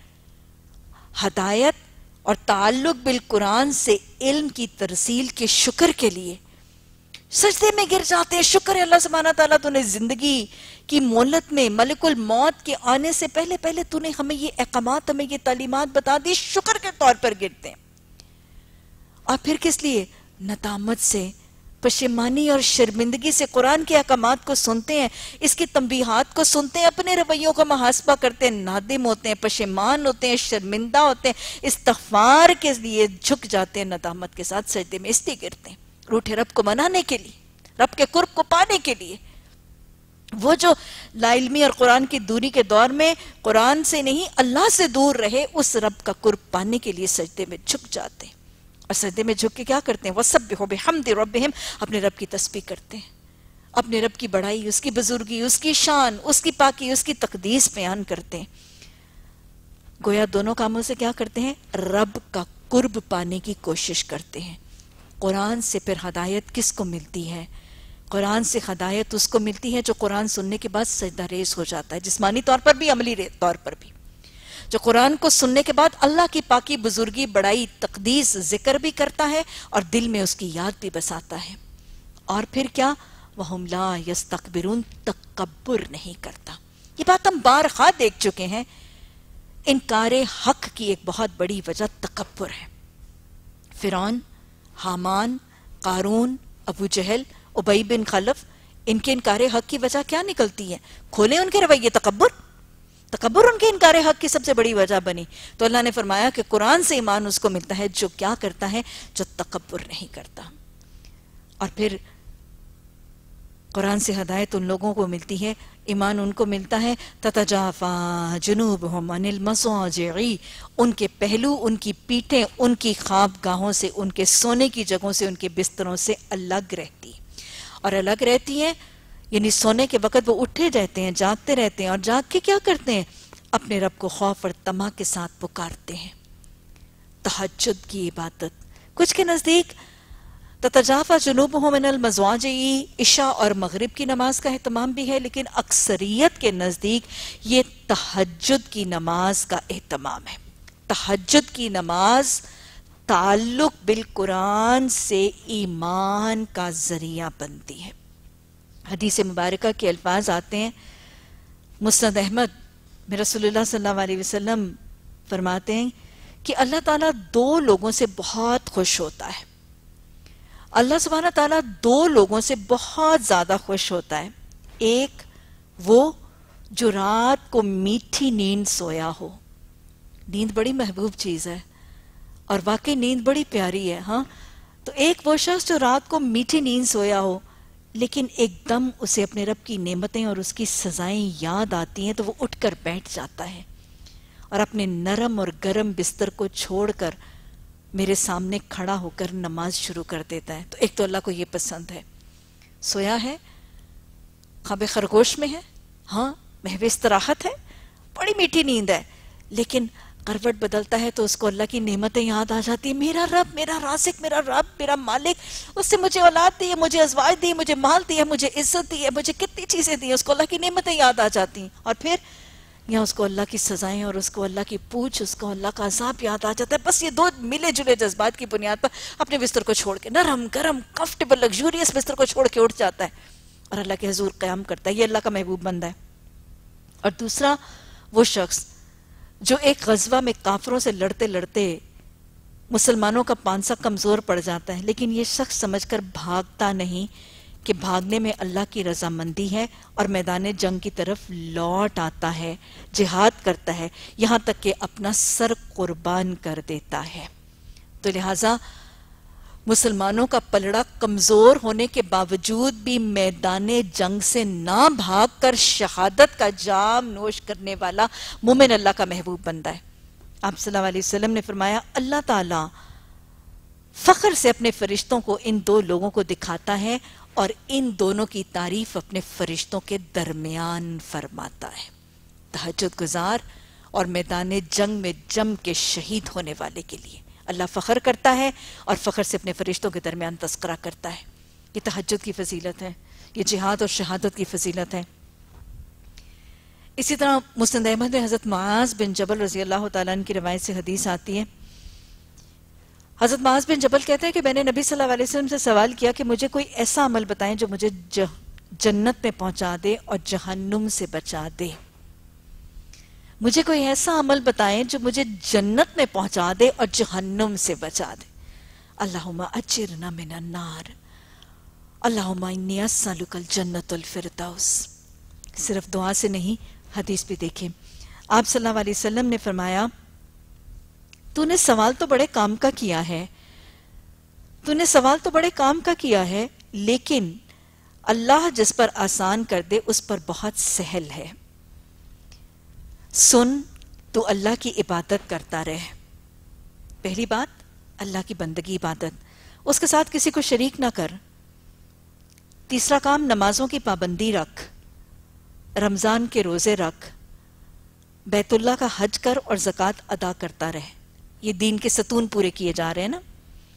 ہدایت اور تعلق بالقرآن سے علم کی ترسیل کے شکر کے لیے سجدے میں گر جاتے ہیں. شکر ہے اللہ سبحانہ تعالیٰ تو نے زندگی کی مہلت میں ملک الموت کے آنے سے پہلے تو نے ہمیں یہ احکامات، ہمیں یہ تعلیمات بتا دی. شکر کے طور پر گرتے ہیں. اور پھر کس لیے؟ ندامت سے، پشیمانی اور شرمندگی سے قرآن کے احکامات کو سنتے ہیں، اس کی تنبیہات کو سنتے ہیں، اپنے رویوں کا محاسبہ کرتے ہیں، نادم ہوتے ہیں، پشیمان ہوتے ہیں، شرمندہ ہوتے ہیں، استغفار کے لیے جھک جاتے ہیں ندامت کے ساتھ. سجدے میں اس لیے گرتے ہیں روٹھے رب کو منانے کے لیے، رب کے قرب کو پانے کے لیے. وہ جو لا علمی اور قرآن کی دوری کے دور میں قرآن سے نہیں اللہ سے دور رہے، اس رب کا قرب پانے کے لیے سجدے میں جھک جاتے ہیں. اور سجدے میں جھک کے کیا کرتے ہیں؟ وَسَبِّحُوا بِحَمْدِ رَبِّهِمْ، اپنے رب کی تسبیح کرتے ہیں، اپنے رب کی بڑائی، اس کی بزرگی، اس کی شان، اس کی پاکی، اس کی تقدیس بیان کرتے ہیں. گویا دونوں کاموں سے کیا کرتے ہیں؟ رب کا قرب پانے کی کوشش کرتے ہیں. قرآن سے پھر ہدایت کس کو ملتی ہے؟ قرآن سے ہدایت اس کو ملتی ہے جو قرآن سننے کے بعد سجدہ ریز ہو جاتا ہے، جسمانی طور پر بھی، عملی طور پر بھی. جو قرآن کو سننے کے بعد اللہ کی پاکی، بزرگی، بڑائی، تقدیس ذکر بھی کرتا ہے اور دل میں اس کی یاد بھی بساتا ہے. اور پھر کیا؟ وَهُمْ لَا يَسْتَكْبِرُونَ، تکبر نہیں کرتا. یہ بات ہم بارہا دیکھ چکے ہیں. انکار حق کی ایک بہت بڑی وجہ تکبر ہے. فرعون، حامان، قارون، ابو جہل، ابی بن خلف، ان کے انکار حق کی وجہ کیا نکلتی ہے؟ کھولیں ان کے رویے، تکبر ان کے انکار حق کی سب سے بڑی وجہ بنی. تو اللہ نے فرمایا کہ قرآن سے ایمان اس کو ملتا ہے جو کیا کرتا ہے؟ جو تکبر نہیں کرتا. اور پھر قرآن سے ہدایت ان لوگوں کو ملتی ہے، ایمان ان کو ملتا ہے تتجافى جنوبهم عن المضاجع، ان کے پہلو، ان کی پیٹھیں، ان کی خواب گاہوں سے، ان کے سونے کی جگہوں سے، ان کے بستروں سے الگ رہتی. اور الگ رہتی ہیں یعنی سونے کے وقت وہ اٹھے رہتے ہیں، جاگتے رہتے ہیں، اور جاگ کے کیا کرتے ہیں؟ اپنے رب کو خوف اور طمع کے ساتھ پکارتے ہیں. تہجد کی عبادت. کچھ کے نزدیک تتجافى جنوبهم من المضاجع عشاء اور مغرب کی نماز کا اہتمام بھی ہے، لیکن اکثریت کے نزدیک یہ تہجد کی نماز کا اہتمام ہے. تہجد کی نماز تعلق بالقرآن سے ایمان کا ذریعہ بنتی ہے. حدیث مبارکہ کے الفاظ آتے ہیں، مسند احمد میں رسول اللہ صلی اللہ علیہ وسلم فرماتے ہیں کہ اللہ تعالیٰ دو لوگوں سے بہت خوش ہوتا ہے. اللہ سبحانہ تعالیٰ دو لوگوں سے بہت زیادہ خوش ہوتا ہے. ایک وہ جو رات کو میٹھی نیند سویا ہو. نیند بڑی محبوب چیز ہے اور واقعی نیند بڑی پیاری ہے. ہاں، تو ایک وہ شخص جو رات کو میٹھی نیند سویا ہو لیکن ایک دم اسے اپنے رب کی نعمتیں اور اس کی سزائیں یاد آتی ہیں تو وہ اٹھ کر بیٹھ جاتا ہے اور اپنے نرم اور گرم بستر کو چھوڑ کر میرے سامنے کھڑا ہو کر نماز شروع کر دیتا ہے. تو ایک تو اللہ کو یہ پسند ہے. سویا ہے, خواب خرگوش میں ہے, ہاں محو استراحت ہے, بڑی میٹھی نیند ہے, لیکن کروٹ بدلتا ہے تو اس کو اللہ کی نعمتیں یاد آ جاتی ہیں. میرا رب, میرا رازق, میرا رب, میرا مالک, اس سے مجھے اولاد دی ہے, مجھے ازواج دی, مجھے مال دی ہے, مجھے عزت دی ہے, مجھے کتنی چیزیں دی ہیں. اس کو اللہ کی نعمتیں یاد آ جاتی ہیں. اور پھر یہاں اس کو اللہ کی سزائیں اور اس کو اللہ کی پوچھ, اس کو اللہ کا عذاب یاد آ جاتا ہے. بس یہ دو ملے جلے جذبات کی بنیاد پر اپنے بستر کو چھوڑ کے, نرم گرم کمفرٹیبل لگزوریس بستر کو چھوڑ کے اٹھ جاتا ہے اور اللہ کے حضور قیام کرتا ہے. یہ اللہ کا محبوب بندہ ہے. اور دوسرا وہ شخص جو ایک غزوہ میں کافروں سے لڑتے لڑتے مسلمانوں کا پانسا کمزور پڑ جاتا ہے, لیکن یہ شخص سمجھ کر بھاگتا نہیں کہ بھاگنے میں اللہ کی رضامندی ہے, اور میدان جنگ کی طرف لوٹ آتا ہے, جہاد کرتا ہے, یہاں تک کہ اپنا سر قربان کر دیتا ہے. تو لہٰذا مسلمانوں کا پلڑا کمزور ہونے کے باوجود بھی میدان جنگ سے نہ بھاگ کر شہادت کا جام نوش کرنے والا مومن اللہ کا محبوب بندہ ہے. آپ صلی اللہ علیہ وسلم نے فرمایا, اللہ تعالیٰ فخر سے اپنے فرشتوں کو ان دو لوگوں کو دکھاتا ہے اور ان دونوں کی تعریف اپنے فرشتوں کے درمیان فرماتا ہے. تہجد گزار اور میدان جنگ میں جم کے شہید ہونے والے کے لیے اللہ فخر کرتا ہے اور فخر سے اپنے فرشتوں کے درمیان تذکرہ کرتا ہے. یہ تہجد کی فضیلت ہے, یہ جہاد اور شہادت کی فضیلت ہے. اسی طرح مسند احمد میں حضرت معاذ بن جبل رضی اللہ تعالیٰ عنہ کی روایت سے حدیث آتی ہے. حضرت معاذ بن جبل کہتے ہیں کہ میں نے نبی صلی اللہ علیہ وسلم سے سوال کیا کہ مجھے کوئی ایسا عمل بتائیں جو مجھے جنت میں پہنچا دے اور جہنم سے بچا دے. مجھے کوئی ایسا عمل بتائیں جو مجھے جنت میں پہنچا دے اور جہنم سے بچا دے. اللہم اجرنا من النار, اللہم انی اسألک الجنت الفردوس. صرف دعا سے نہیں, حدیث بھی دیکھیں. آپ صلی اللہ علیہ وسلم نے فرمایا, تو نے سوال تو بڑے کام کا کیا ہے, تو نے سوال تو بڑے کام کا کیا ہے, لیکن اللہ جس پر آسان کر دے اس پر بہت سہل ہے. سن, تو اللہ کی عبادت کرتا رہے. پہلی بات اللہ کی بندگی عبادت, اس کے ساتھ کسی کو شریک نہ کر. تیسرا کام نمازوں کی پابندی رکھ, رمضان کے روزے رکھ, بیت اللہ کا حج کر اور زکوٰۃ ادا کرتا رہے. یہ دین کے ستون پورے کیے جا رہے ہیں نا.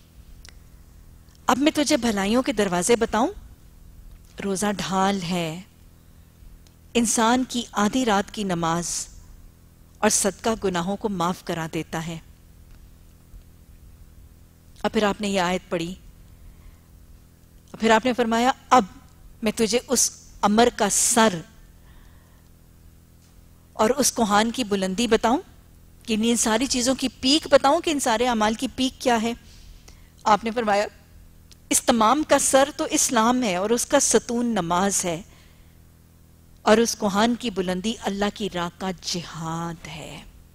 اب میں تجھے بھلائیوں کے دروازے بتاؤں. روزہ ڈھال ہے, انسان کی آدھی رات کی نماز اور صدقہ گناہوں کو معاف کرا دیتا ہے. اور پھر آپ نے یہ آیت پڑھی, اور پھر آپ نے فرمایا, اب میں تجھے اس امر کا سر اور اس کوہان کی بلندی بتاؤں, کہ ان ساری چیزوں کی پیک بتاؤں, کہ ان سارے اعمال کی پیک کیا ہے. آپ نے فرمایا, اس تمام کا سر تو اسلام ہے اور اس کا ستون نماز ہے, اور اس کوہان کی بلندی اللہ کی راہ کا جہاد ہے.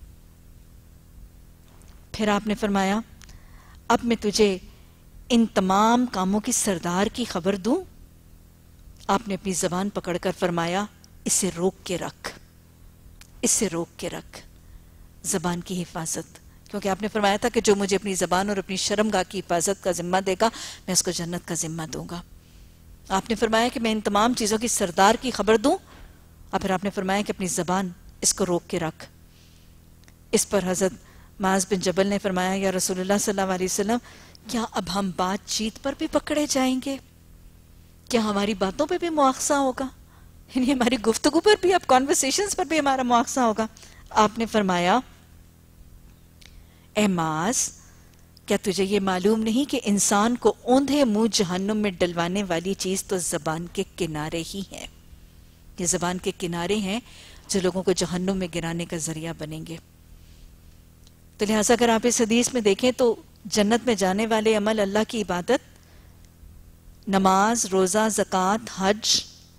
پھر آپ نے فرمایا, اب میں تجھے ان تمام کاموں کی سردار کی خبر دوں. آپ نے اپنی زبان پکڑ کر فرمایا, اسے روک کے رکھ, اسے روک کے رکھ. زبان کی حفاظت, کیونکہ آپ نے فرمایا تھا کہ جو مجھے اپنی زبان اور اپنی شرمگاہ کی حفاظت کا ذمہ دے گا میں اس کو جنت کا ذمہ دوں گا. آپ نے فرمایا کہ میں ان تمام چیزوں کی سردار کی خبر دوں, اور پھر آپ نے فرمایا کہ اپنی زبان اس کو روک کے رکھ. اس پر حضرت معاذ بن جبل نے فرمایا, یا رسول اللہ صلی اللہ علیہ وسلم, کیا اب ہم بات چیت پر بھی پکڑے جائیں گے؟ کیا ہماری باتوں پہ بھی مواخذہ ہوگا؟ یعنی ہماری گفتگو پر بھی, اب کانورسیشنز پر بھی ہمارا مواخذہ ہوگا؟ آپ نے فرمایا, اے معاذ, کیا تجھے یہ معلوم نہیں کہ انسان کو اوندھے منہ جہنم میں ڈلوانے والی چیز تو زبان کے کنارے ہی ہے. یہ زبان کے کنارے ہیں جو لوگوں کو جہنم میں گرانے کا ذریعہ بنیں گے. تو لہٰذا اگر آپ اس حدیث میں دیکھیں تو جنت میں جانے والے عمل اللہ کی عبادت, نماز, روزہ, زکوٰۃ, حج,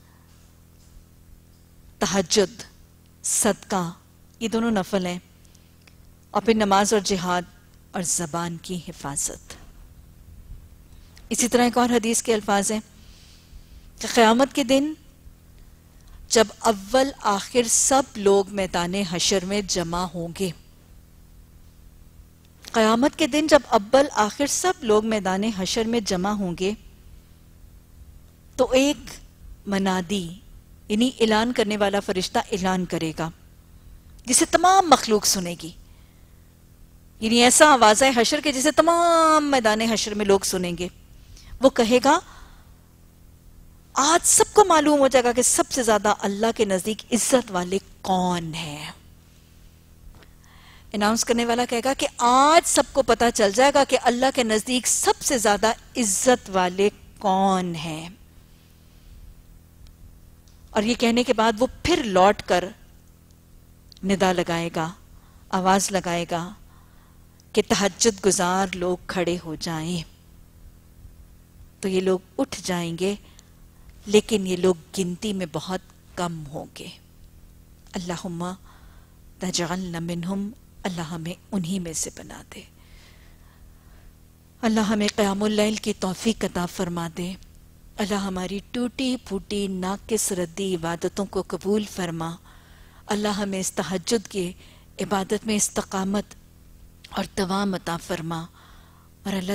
تہجد, صدقہ, یہ دونوں نفل ہیں, اور پھر نماز اور جہاد اور زبان کی حفاظت. اسی طرح ایک اور حدیث کے الفاظ ہیں کہ قیامت کے دن جب اول آخر سب لوگ میدان حشر میں جمع ہوں گے, قیامت کے دن جب اول آخر سب لوگ میدان حشر میں جمع ہوں گے تو ایک منادی یعنی اعلان کرنے والا فرشتہ اعلان کرے گا جسے تمام مخلوق سنے گی. یعنی ایسا آواز ہے حشر کے جسے تمام میدان حشر میں لوگ سنیں گے. وہ کہے گا آج سب کو معلوم ہو جائے گا کہ سب سے زیادہ اللہ کے نزدیک عزت والے کون ہیں. اناؤنس کرنے والا کہے گا کہ آج سب کو پتا چل جائے گا کہ اللہ کے نزدیک سب سے زیادہ عزت والے کون ہیں. اور یہ کہنے کے بعد وہ پھر لوٹ کر ندا لگائے گا, آواز لگائے گا کہ تہجد گزار لوگ کھڑے ہو جائیں. تو یہ لوگ اٹھ جائیں گے لیکن یہ لوگ گنتی میں بہت کم ہوں گے. اللہم تجعلنا منہم, اللہ ہمیں انہی میں سے بنا دے. اللہ ہمیں قیام اللیل کی توفیق عطا فرما دے. اللہ ہماری ٹوٹی پھوٹی ناقص ردی عبادتوں کو قبول فرما. اللہ ہمیں اس تہجد کے عبادت میں استقامت اور دوام عطا فرما. اور اللہ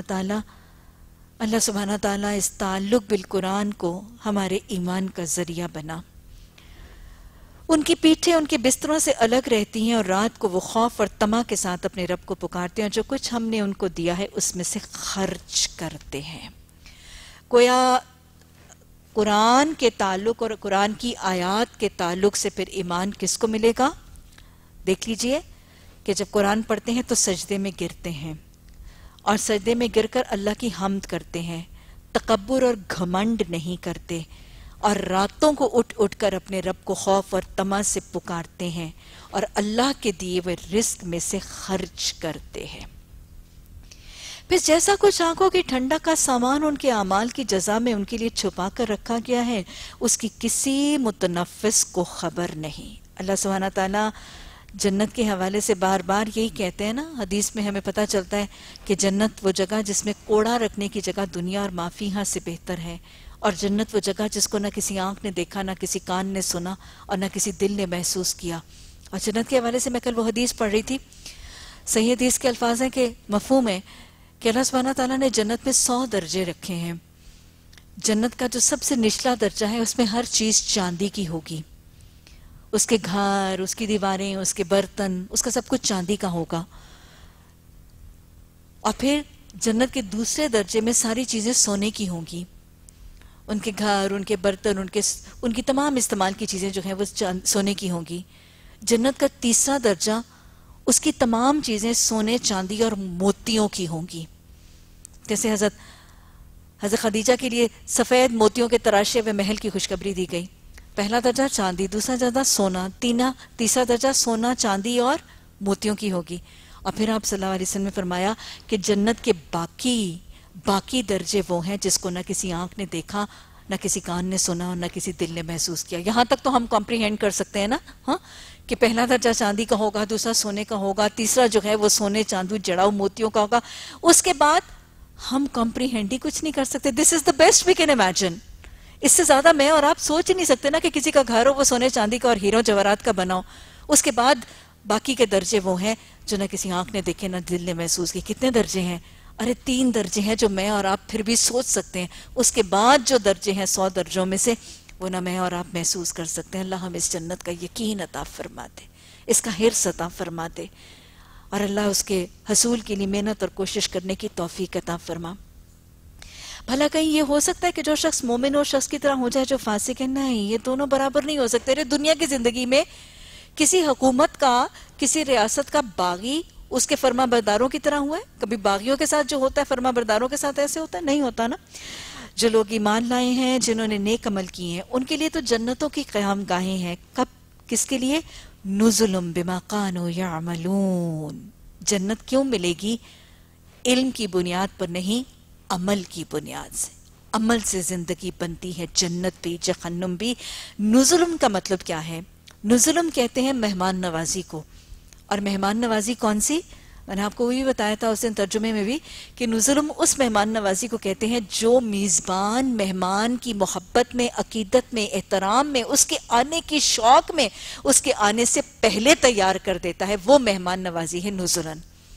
سبحانہ تعالیٰ اس تعلق بالقرآن کو ہمارے ایمان کا ذریعہ بنا. ان کی پیٹھیں ان کے بستروں سے الگ رہتی ہیں اور رات کو وہ خوف اور طمع کے ساتھ اپنے رب کو پکارتے ہیں اور جو کچھ ہم نے ان کو دیا ہے اس میں سے خرچ کرتے ہیں. گویا قرآن کے تعلق اور قرآن کی آیات کے تعلق سے پھر ایمان کس کو ملے گا؟ دیکھ لیجئے کہ جب قرآن پڑھتے ہیں تو سجدے میں گرتے ہیں اور سجدے میں گر کر اللہ کی حمد کرتے ہیں, تکبر اور گھمنڈ نہیں کرتے, اور راتوں کو اٹھ اٹھ کر اپنے رب کو خوف اور طمع سے پکارتے ہیں اور اللہ کے دیے ہوئے رزق میں سے خرچ کرتے ہیں. پھر جیسا کچھ آنکھوں کی ٹھنڈک کا سامان ان کے اعمال کی جزا میں ان کے لیے چھپا کر رکھا گیا ہے, اس کی کسی متنفس کو خبر نہیں. اللہ سبحانہ تعالیٰ جنت کے حوالے سے بار بار یہی کہتے ہیں نا, حدیث میں ہمیں پتہ چلتا ہے کہ جنت وہ جگہ جس میں کوڑا رکھنے کی جگہ دنیا اور ما فیہا سے بہتر ہے, اور جنت وہ جگہ جس کو نہ کسی آنکھ نے دیکھا, نہ کسی کان نے سنا اور نہ کسی دل نے محسوس کیا. اور جنت کے حوالے سے میں کل وہ حدیث پڑھ رہی تھی, صحیح حدیث کے الفاظ ہیں کہ مفہوم ہے کہ اللہ سبحانہ تعالیٰ نے جنت میں 100 درجے رکھے ہیں. جنت کا جو سب سے نچلا درجہ ہے اس میں ہر چیز چاندی کی ہوگی, اس کے گھر, اس کی دیواریں, اس کے برتن, اس کا سب کچھ چاندی کا ہوگا. اور پھر جنت کے دوسرے درجے میں ساری چیزیں سونے کی ہوں گی, ان کے گھر, ان کے برتن, ان کی تمام استعمال کی چیزیں جو ہیں وہ سونے کی ہوں گی. جنت کا تیسرا درجہ, اس کی تمام چیزیں سونے, چاندی اور موتیوں کی ہوں گی. جیسے حضرت خدیجہ کے لیے سفید موتیوں کے تراشے ہوئے محل کی خوشخبری دی گئی. پہلا درجہ چاندی, دوسرا درجہ سونا, تیسرا درجہ سونا, چاندی اور موتیوں کی ہوگی. اور پھر آپ صلی اللہ علیہ وسلم نے فرمایا کہ جنت کے باقی درجے وہ ہیں جس کو نہ کسی آنکھ نے دیکھا, نہ کسی کان نے سنا اور نہ کسی دل نے محسوس کیا. یہاں تک تو ہم کمپریہینڈ کر سکتے ہیں نا, ہاں, کہ پہلا درجہ چاندی کا ہوگا, دوسرا سونے کا ہوگا, تیسرا جو ہے وہ سونے, چاندی, جڑاؤ موتیوں کا ہوگا. اس کے بعد ہم کمپریہینڈ ہی کچھ نہیں کر سکتے. This is the best we can imagine. اس سے زیادہ میں اور آپ سوچ ہی نہیں سکتے نا کہ کسی کا گھر ہو وہ سونے, چاندی کا اور ہیروں جواہرات کا بنا ہو. اس کے بعد باقی کے درجے وہ ہیں جو نہ کسی آنکھ نے دیکھے, نہ دل نے محسوس کیے. کتنے درجے ہیں؟ ارے 3 درجے ہیں جو میں اور آپ پھر بھی سوچ سکتے ہیں. اس کے بعد جو درجے ہیں 100 درجوں میں سے, وہ نہ میں اور آپ محسوس کر سکتے ہیں. اللہ ہم اس جنت کا یقین عطا فرما دے, اس کا حرص عطا فرما دے, اور اللہ اس کے حصول کے لیے محنت اور کوشش کرنے کی توفیق عطا فرما. بھلا کہیں یہ ہو سکتا ہے کہ جو شخص مومن ہو شخص کی طرح ہو جائے جو فاسق ہے؟ نہیں, یہ دونوں برابر نہیں ہو سکتے. دنیا کی زندگی میں کسی حکومت کا, کسی ریاست کا باغی اس کے فرما برداروں کی طرح ہوا ہے؟ کبھی باغیوں کے ساتھ جو ہوتا ہے فرما برداروں کے ساتھ ایسے ہوتا ہے؟ نہیں ہوتا نا. جو لوگ ایمان لائے ہیں, جنہوں نے نیک عمل کیے ہیں, ان کے لیے تو جنتوں کی قیام گاہیں ہیں. کب, کس کے لیے؟ نزلم بما کانوا یعملون. جنت کیوں ملے گی؟ علم کی بنیاد پر نہیں, عمل کی بنیاد سے. عمل سے زندگی بنتی ہے, جنت بھی جہنم بھی. نزلم کا مطلب کیا ہے؟ نزلم کہتے ہیں مہمان نوازی کو. اور مہمان نوازی کون سی؟ میں نے آپ کو وہی بتایا تھا اس دن ترجمے میں بھی کہ نزلم اس مہمان نوازی کو کہتے ہیں جو میزبان مہمان کی محبت میں, عقیدت میں, احترام میں, اس کے آنے کی شوق میں, اس کے آنے سے پہلے تیار کر دیتا ہے. وہ مہمان نوازی ہے نزلن.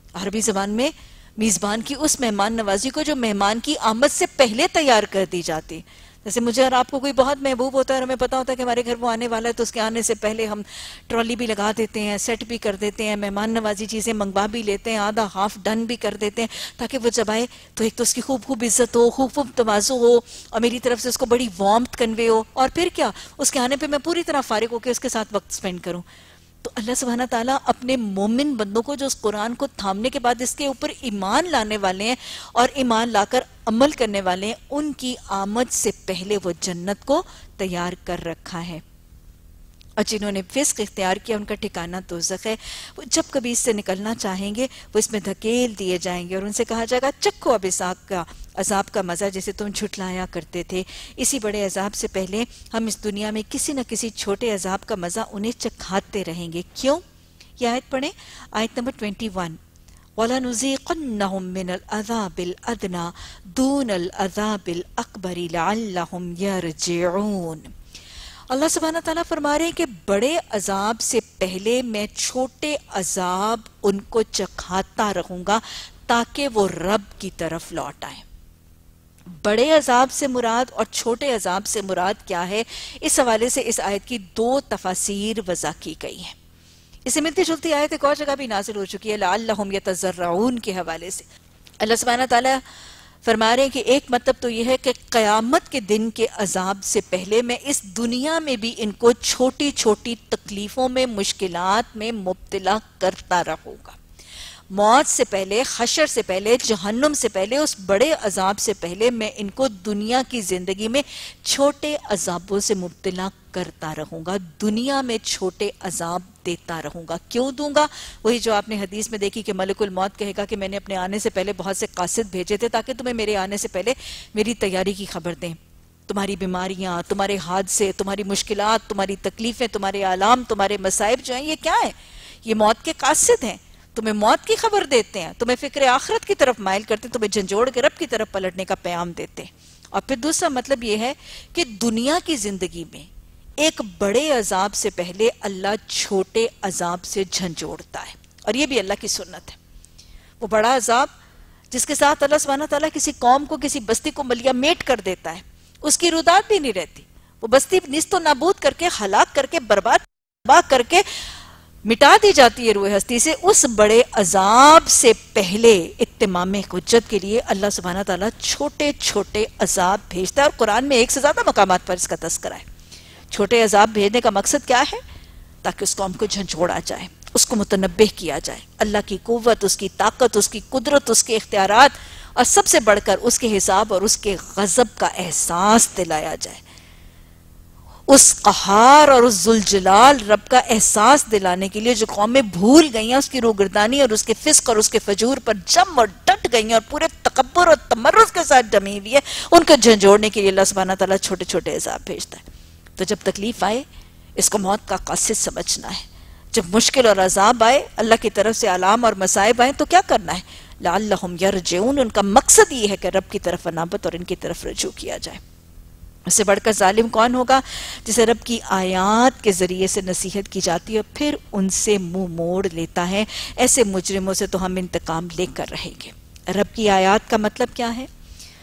عربی زبان میں میزبان کی اس مہمان نوازی کو جو مہمان کی آمد سے پہلے تیار کر دی جاتی. جیسے مجھے اور آپ کو کوئی بہت محبوب ہوتا ہے اور ہمیں پتا ہوتا ہے کہ ہمارے گھر وہ آنے والا ہے، تو اس کے آنے سے پہلے ہم ٹرالی بھی لگا دیتے ہیں، سیٹ بھی کر دیتے ہیں، مہمان نوازی چیزیں منگوا بھی لیتے ہیں، آدھا ہاف ڈن بھی کر دیتے ہیں، تاکہ وہ جب آئے تو ایک تو اس کی خوب خوب عزت ہو، خوب خوب تواضع ہو، اور میری طرف سے اس کو بڑی وارمتھ کنوے ہو، اور پھر کیا، اس کے آنے پہ میں پوری طرح فارغ ہو کے اس کے ساتھ وقت سپینڈ کروں. تو اللہ سبحانہ تعالیٰ اپنے مومن بندوں کو جو اس قرآن کو تھامنے کے بعد اس کے اوپر ایمان لانے والے ہیں اور ایمان لا کر عمل کرنے والے ہیں، ان کی آمد سے پہلے وہ جنت کو تیار کر رکھا ہے. اور جنہوں نے فسق اختیار کیا ان کا ٹھکانہ دوزخ ہے. وہ جب کبھی اس سے نکلنا چاہیں گے وہ اس میں دھکیل دیے جائیں گے اور ان سے کہا جائے گا چکھو اب اس آگ کا عذاب کا مزہ جسے تم جھٹلایا کرتے تھے. اسی بڑے عذاب سے پہلے ہم اس دنیا میں کسی نہ کسی چھوٹے عذاب کا مزہ انہیں چکھاتے رہیں گے. کیوں؟ یہ آیت پڑھیں، آیت نمبر 21. وَلَنُذِيقَنَّهُم مِّنَ الْعَذَابِ الْأَدْنَىٰ دُونَ الْعَذَابِ الْأَكْبَرِ لَعَلَّهُمْ يَرْجِعُونَ. اللہ سبحانہ تعالیٰ فرما رہے ہیں کہ بڑے عذاب سے پہلے میں چھوٹے عذاب ان کو چکھاتا رہوں گا تاکہ وہ رب کی طرف لوٹ آئیں. بڑے عذاب سے مراد اور چھوٹے عذاب سے مراد کیا ہے؟ اس حوالے سے اس آیت کی 2 تفاسیر وضع کی گئی ہیں. اسے ملتی جلتی آیت ایک اور جگہ بھی نازل ہو چکی ہے لعلہم یتضرعون کے حوالے سے. اللہ سبحانہ تعالیٰ فرما رہے ہیں کہ ایک مطلب تو یہ ہے کہ قیامت کے دن کے عذاب سے پہلے میں اس دنیا میں بھی ان کو چھوٹی چھوٹی تکلیفوں میں، مشکلات میں مبتلا کرتا رہوں گا. موت سے پہلے، حشر سے پہلے، جہنم سے پہلے، اس بڑے عذاب سے پہلے میں ان کو دنیا کی زندگی میں چھوٹے عذابوں سے مبتلا کرتا رہوں گا، دنیا میں چھوٹے عذاب دیتا رہوں گا. کیوں دوں گا؟ وہی جو آپ نے حدیث میں دیکھی کہ ملک الموت کہے گا کہ میں نے اپنے آنے سے پہلے بہت سے قاصد بھیجے تھے تاکہ تمہیں میرے آنے سے پہلے میری تیاری کی خبر دیں. تمہاری بیماریاں، تمہارے حادثے، تمہاری مشکلات، تمہاری تکلیفیں، تمہارے آلام، تمہارے مصائب جو ہیں یہ کیا ہیں؟ یہ موت کے قاصد ہیں. تمہیں موت کی خبر دیتے ہیں، تمہیں فکر آخرت کی طرف مائل کرتے ہیں، تمہیں جھنجھوڑ کے رب کی طرف پلٹنے کا پیام دیتے ہیں. اور پھر دوسرا مطلب یہ ہے کہ دنیا کی زندگی میں ایک بڑے عذاب سے پہلے اللہ چھوٹے عذاب سے جھنجھوڑتا ہے، اور یہ بھی اللہ کی سنت ہے. وہ بڑا عذاب جس کے ساتھ اللہ سبحانہ تعالیٰ کسی قوم کو، کسی بستی کو ملیا میٹ کر دیتا ہے، اس کی رودات بھی نہیں رہتی، وہ بستی نیست و نابود کر کے، ہلاک کر کے، برباد کر کے مٹا دی جاتی ہے روح ہستی سے. اس بڑے عذاب سے پہلے اتمام حجت کے لیے اللہ سبحانہ تعالیٰ چھوٹے چھوٹے عذاب بھیجتا ہے، اور قرآن میں 1 سے زیادہ مقامات پر اس کا تذکرہ ہے. چھوٹے عذاب بھیجنے کا مقصد کیا ہے؟ تاکہ اس قوم کو جھنجھوڑا جائے، اس کو متنبہ کیا جائے، اللہ کی قوت، اس کی طاقت، اس کی قدرت، اس کے اختیارات، اور سب سے بڑھ کر اس کے حساب اور اس کے غضب کا احساس دلایا جائے. اس قہار اور اس ذوالجلال رب کا احساس دلانے کے لیے جو قومیں بھول گئی ہیں اس کی روگردانی اور اس کے فسق اور اس کے فجور پر جم اور ڈٹ گئی ہیں اور پورے تکبر اور تمرد کے ساتھ جمی ہوئی ہے، ان کو جھنجھوڑنے کے لیے اللہ سبحانہ تعالیٰ چھوٹے چھوٹے عذاب بھیجتا ہے. تو جب تکلیف آئے اس کو موت کا قاصد سمجھنا ہے. جب مشکل اور عذاب آئے، اللہ کی طرف سے علام اور مصائب آئے، تو کیا کرنا ہے؟ لعلہم یرجعون. ان کا مقصد یہ ہے کہ رب کی طرف انابت اور ان کی طرف رجوع کیا جائے. اس سے بڑھ کر ظالم کون ہوگا؟ جسے رب کی آیات کے ذریعے سے نصیحت کی جاتی ہے اور پھر ان سے منہ موڑ لیتا ہے. ایسے مجرموں سے تو ہم انتقام لے کر رہیں گے. رب کی آیات کا مطلب کیا ہے؟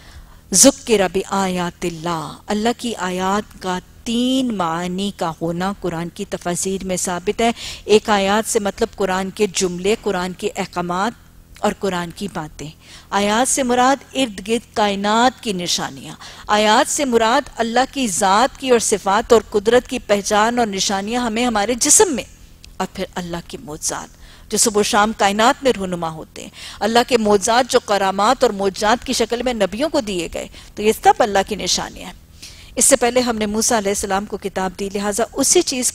ذکر بآیات اللہ. اللہ کی آیات کا 3 معانی کا ہونا قرآن کی تفاسیر میں ثابت ہے. ایک آیات سے مطلب قرآن کے جملے، قرآن کے احکامات اور قرآن کی باتیں. آیات سے مراد ارد گرد کائنات کی نشانیاں. آیات سے مراد اللہ کی ذات کی اور صفات اور قدرت کی پہچان اور نشانیاں ہمیں ہمارے جسم میں، اور پھر اللہ کے معجزات جو صبح و شام کائنات میں رونما ہوتے ہیں. اللہ کے معجزات جو کرامات اور معجزات کی شکل میں نبیوں کو دیے گئے، تو یہ سب اللہ کی نشانیاں ہیں. اس سے پہلے ہم نے موسیٰ علیہ السلام کو کتاب دی، لہٰذا اسی چیز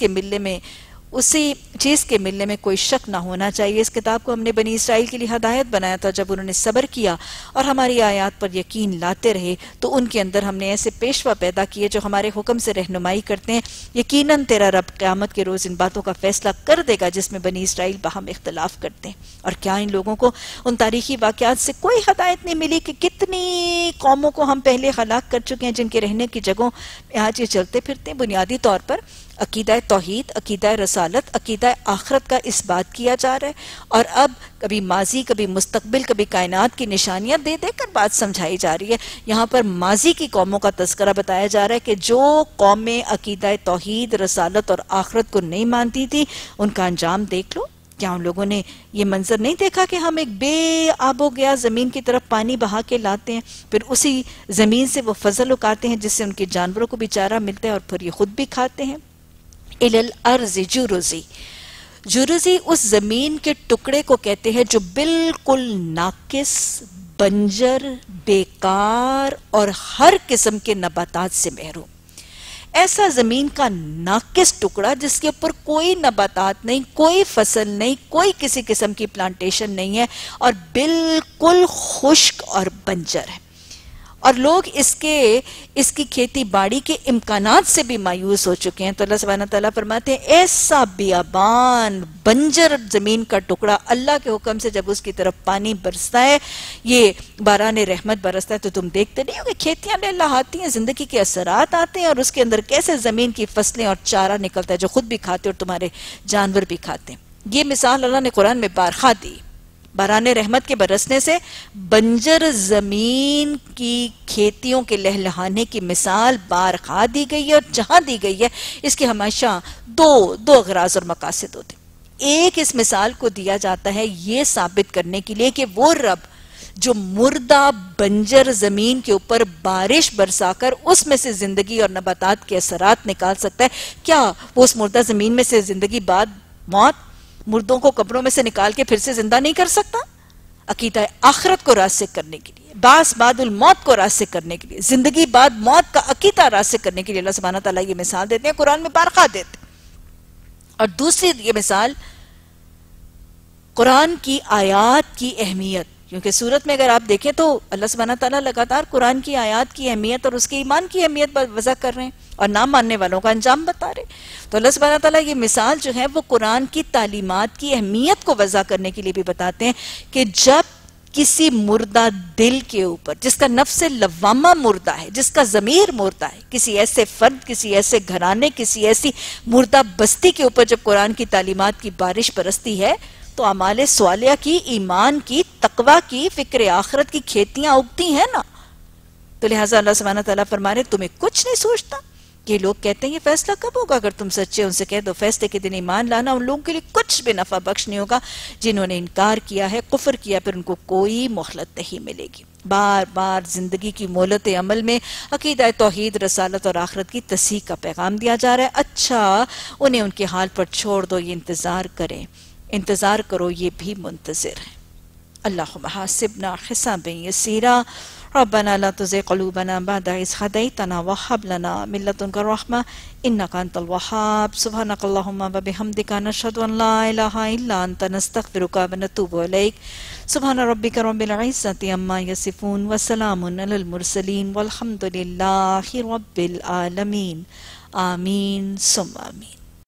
کے ملنے میں کوئی شک نہ ہونا چاہیے. اس کتاب کو ہم نے بنی اسرائیل کے لیے ہدایت بنایا تھا. جب انہوں نے صبر کیا اور ہماری آیات پر یقین لاتے رہے تو ان کے اندر ہم نے ایسے پیشوا پیدا کیے جو ہمارے حکم سے رہنمائی کرتے ہیں. یقیناً تیرا رب قیامت کے روز ان باتوں کا فیصلہ کر دے گا جس میں بنی اسرائیل باہم اختلاف کرتے ہیں. اور کیا ان لوگوں کو ان تاریخی واقعات سے کوئی ہدایت نہیں ملی کہ کتنی قوموں کو ہم پہلے ہلاک کر چکے ہیں جن کے رہنے کی جگہوں آج یہ چلتے پھرتے ہیں؟ بنیادی طور پر عقیدہ توحید، عقیدہ رسالت رسالت، عقیدہ آخرت کا اس بات کیا جا رہا ہے، اور اب کبھی ماضی، کبھی مستقبل، کبھی کائنات کی نشانیاں دے دے کر بات سمجھائی جا رہی ہے۔ یہاں پر ماضی کی قوموں کا تذکرہ بتایا جا رہا ہے کہ جو قومیں عقیدہ توحید، رسالت اور آخرت کو نہیں مانتی تھی، ان کا انجام دیکھ لو۔ کیا ان لوگوں نے یہ منظر نہیں دیکھا کہ ہم ایک بے آب و گیا زمین کی طرف پانی بہا کے لاتے ہیں، پھر اسی زمین سے وہ فضل اگاتے ہیں جس سے ان کے جانوروں کو بھی چارہ ملتا ہے اور پھر یہ خود بھی کھاتے ہیں۔ اِلَى الْأَرْضِ جُرُزِ، جرزی اس زمین کے ٹکڑے کو کہتے ہیں جو بالکل ناقص، بنجر، بیکار اور ہر قسم کے نباتات سے محروم۔ ایسا زمین کا ناقص ٹکڑا جس کے اوپر کوئی نباتات نہیں، کوئی فصل نہیں، کوئی کسی قسم کی پلانٹیشن نہیں ہے، اور بالکل خشک اور بنجر ہے، اور لوگ اس کی کھیتی باڑی کے امکانات سے بھی مایوس ہو چکے ہیں۔ تو اللہ سبحانہ تعالیٰ فرماتے ہیں ایسا بیابان بنجر زمین کا ٹکڑا اللہ کے حکم سے جب اس کی طرف پانی برستا ہے، یہ باران رحمت برستا ہے، تو تم دیکھتے نہیں ہو کہ کھیتیاں لہلہاتی ہیں، زندگی کے اثرات آتے ہیں، اور اس کے اندر کیسے زمین کی فصلیں اور چارہ نکلتا ہے جو خود بھی کھاتے اور تمہارے جانور بھی کھاتے ہیں۔ یہ مثال اللہ نے قرآن میں بارہا دی۔ باران رحمت کے برسنے سے بنجر زمین کی کھیتیوں کے لہلہانے کی مثال بارہا دی گئی ہے، اور جہاں دی گئی ہے اس کے ہمیشہ دو اغراض اور مقاصد ہوتے ہیں۔ ایک، اس مثال کو دیا جاتا ہے یہ ثابت کرنے کے لیے کہ وہ رب جو مردہ بنجر زمین کے اوپر بارش برسا کر اس میں سے زندگی اور نباتات کے اثرات نکال سکتا ہے، کیا وہ اس مردہ زمین میں سے زندگی بعد موت، مردوں کو قبروں میں سے نکال کے پھر سے زندہ نہیں کر سکتا؟ عقیدہ آخرت کو راسخ کرنے کے لیے، بعث بعد الموت کو راسخ کرنے کے لیے، زندگی بعد موت کا عقیدہ راسخ کرنے کے لیے اللہ سبحانہ تعالیٰ یہ مثال دیتے ہیں، قرآن میں بارہا دیتے ہیں۔ اور دوسری یہ مثال قرآن کی آیات کی اہمیت، کیونکہ سورت میں اگر آپ دیکھیں تو اللہ سبحانہ تعالیٰ لگاتار قرآن کی آیات کی اہمیت اور اس کے ایمان کی اہمیت وضع کر رہے ہیں، اور نہ ماننے والوں کا انجام بتا رہے ہیں۔ تو اللہ سبحانہ تعالیٰ یہ مثال جو ہے وہ قرآن کی تعلیمات کی اہمیت کو وضع کرنے کے لیے بھی بتاتے ہیں کہ جب کسی مردہ دل کے اوپر، جس کا نفس لوامہ مردہ ہے، جس کا ضمیر مردہ ہے، کسی ایسے فرد، کسی ایسے گھرانے، کسی ایسی مردہ بستی کے اوپر جب قرآن کی تعلیمات کی بارش برستی ہے تو اعمال صالحہ کی، ایمان کی، تقوی کی، فکر آخرت کی کھیتیاں اگتی ہیں نا۔ تو لہٰذا اللہ سبحانہ تعالیٰ فرما رہے تمہیں کچھ نہیں سوچتا؟ یہ لوگ کہتے ہیں یہ فیصلہ کب ہوگا؟ اگر تم سچے ان سے کہہ دو فیصلے کے دن ایمان لانا، ان لوگوں کے لیے کچھ بھی نفع بخش نہیں ہوگا جنہوں نے انکار کیا ہے، کفر کیا، پھر ان کو کوئی مہلت نہیں ملے گی۔ بار بار زندگی کی مہلت عمل میں عقیدہ توحید، رسالت اور آخرت کی تصحیح کا پیغام دیا جا رہا ہے۔ اچھا انہیں ان کے حال پر چھوڑ دو، یہ انتظار کریں، انتظار کرو، یہ بھی منتظر ہیں۔ اللہم حاسبنا حسابا یسیرا ربنا لا تزغ قلوبنا بعد إذ هديتنا وهب لنا من لدنك رحمة إنك أنت الوهاب سبحانك اللهم وبحمدك نشهد أن لا إله إلا أنت نستغفرك ونتوب إليك سبحان ربك رب العزة عما يصفون وسلام على المرسلين والحمد لله رب العالمين آمين ثم آمين۔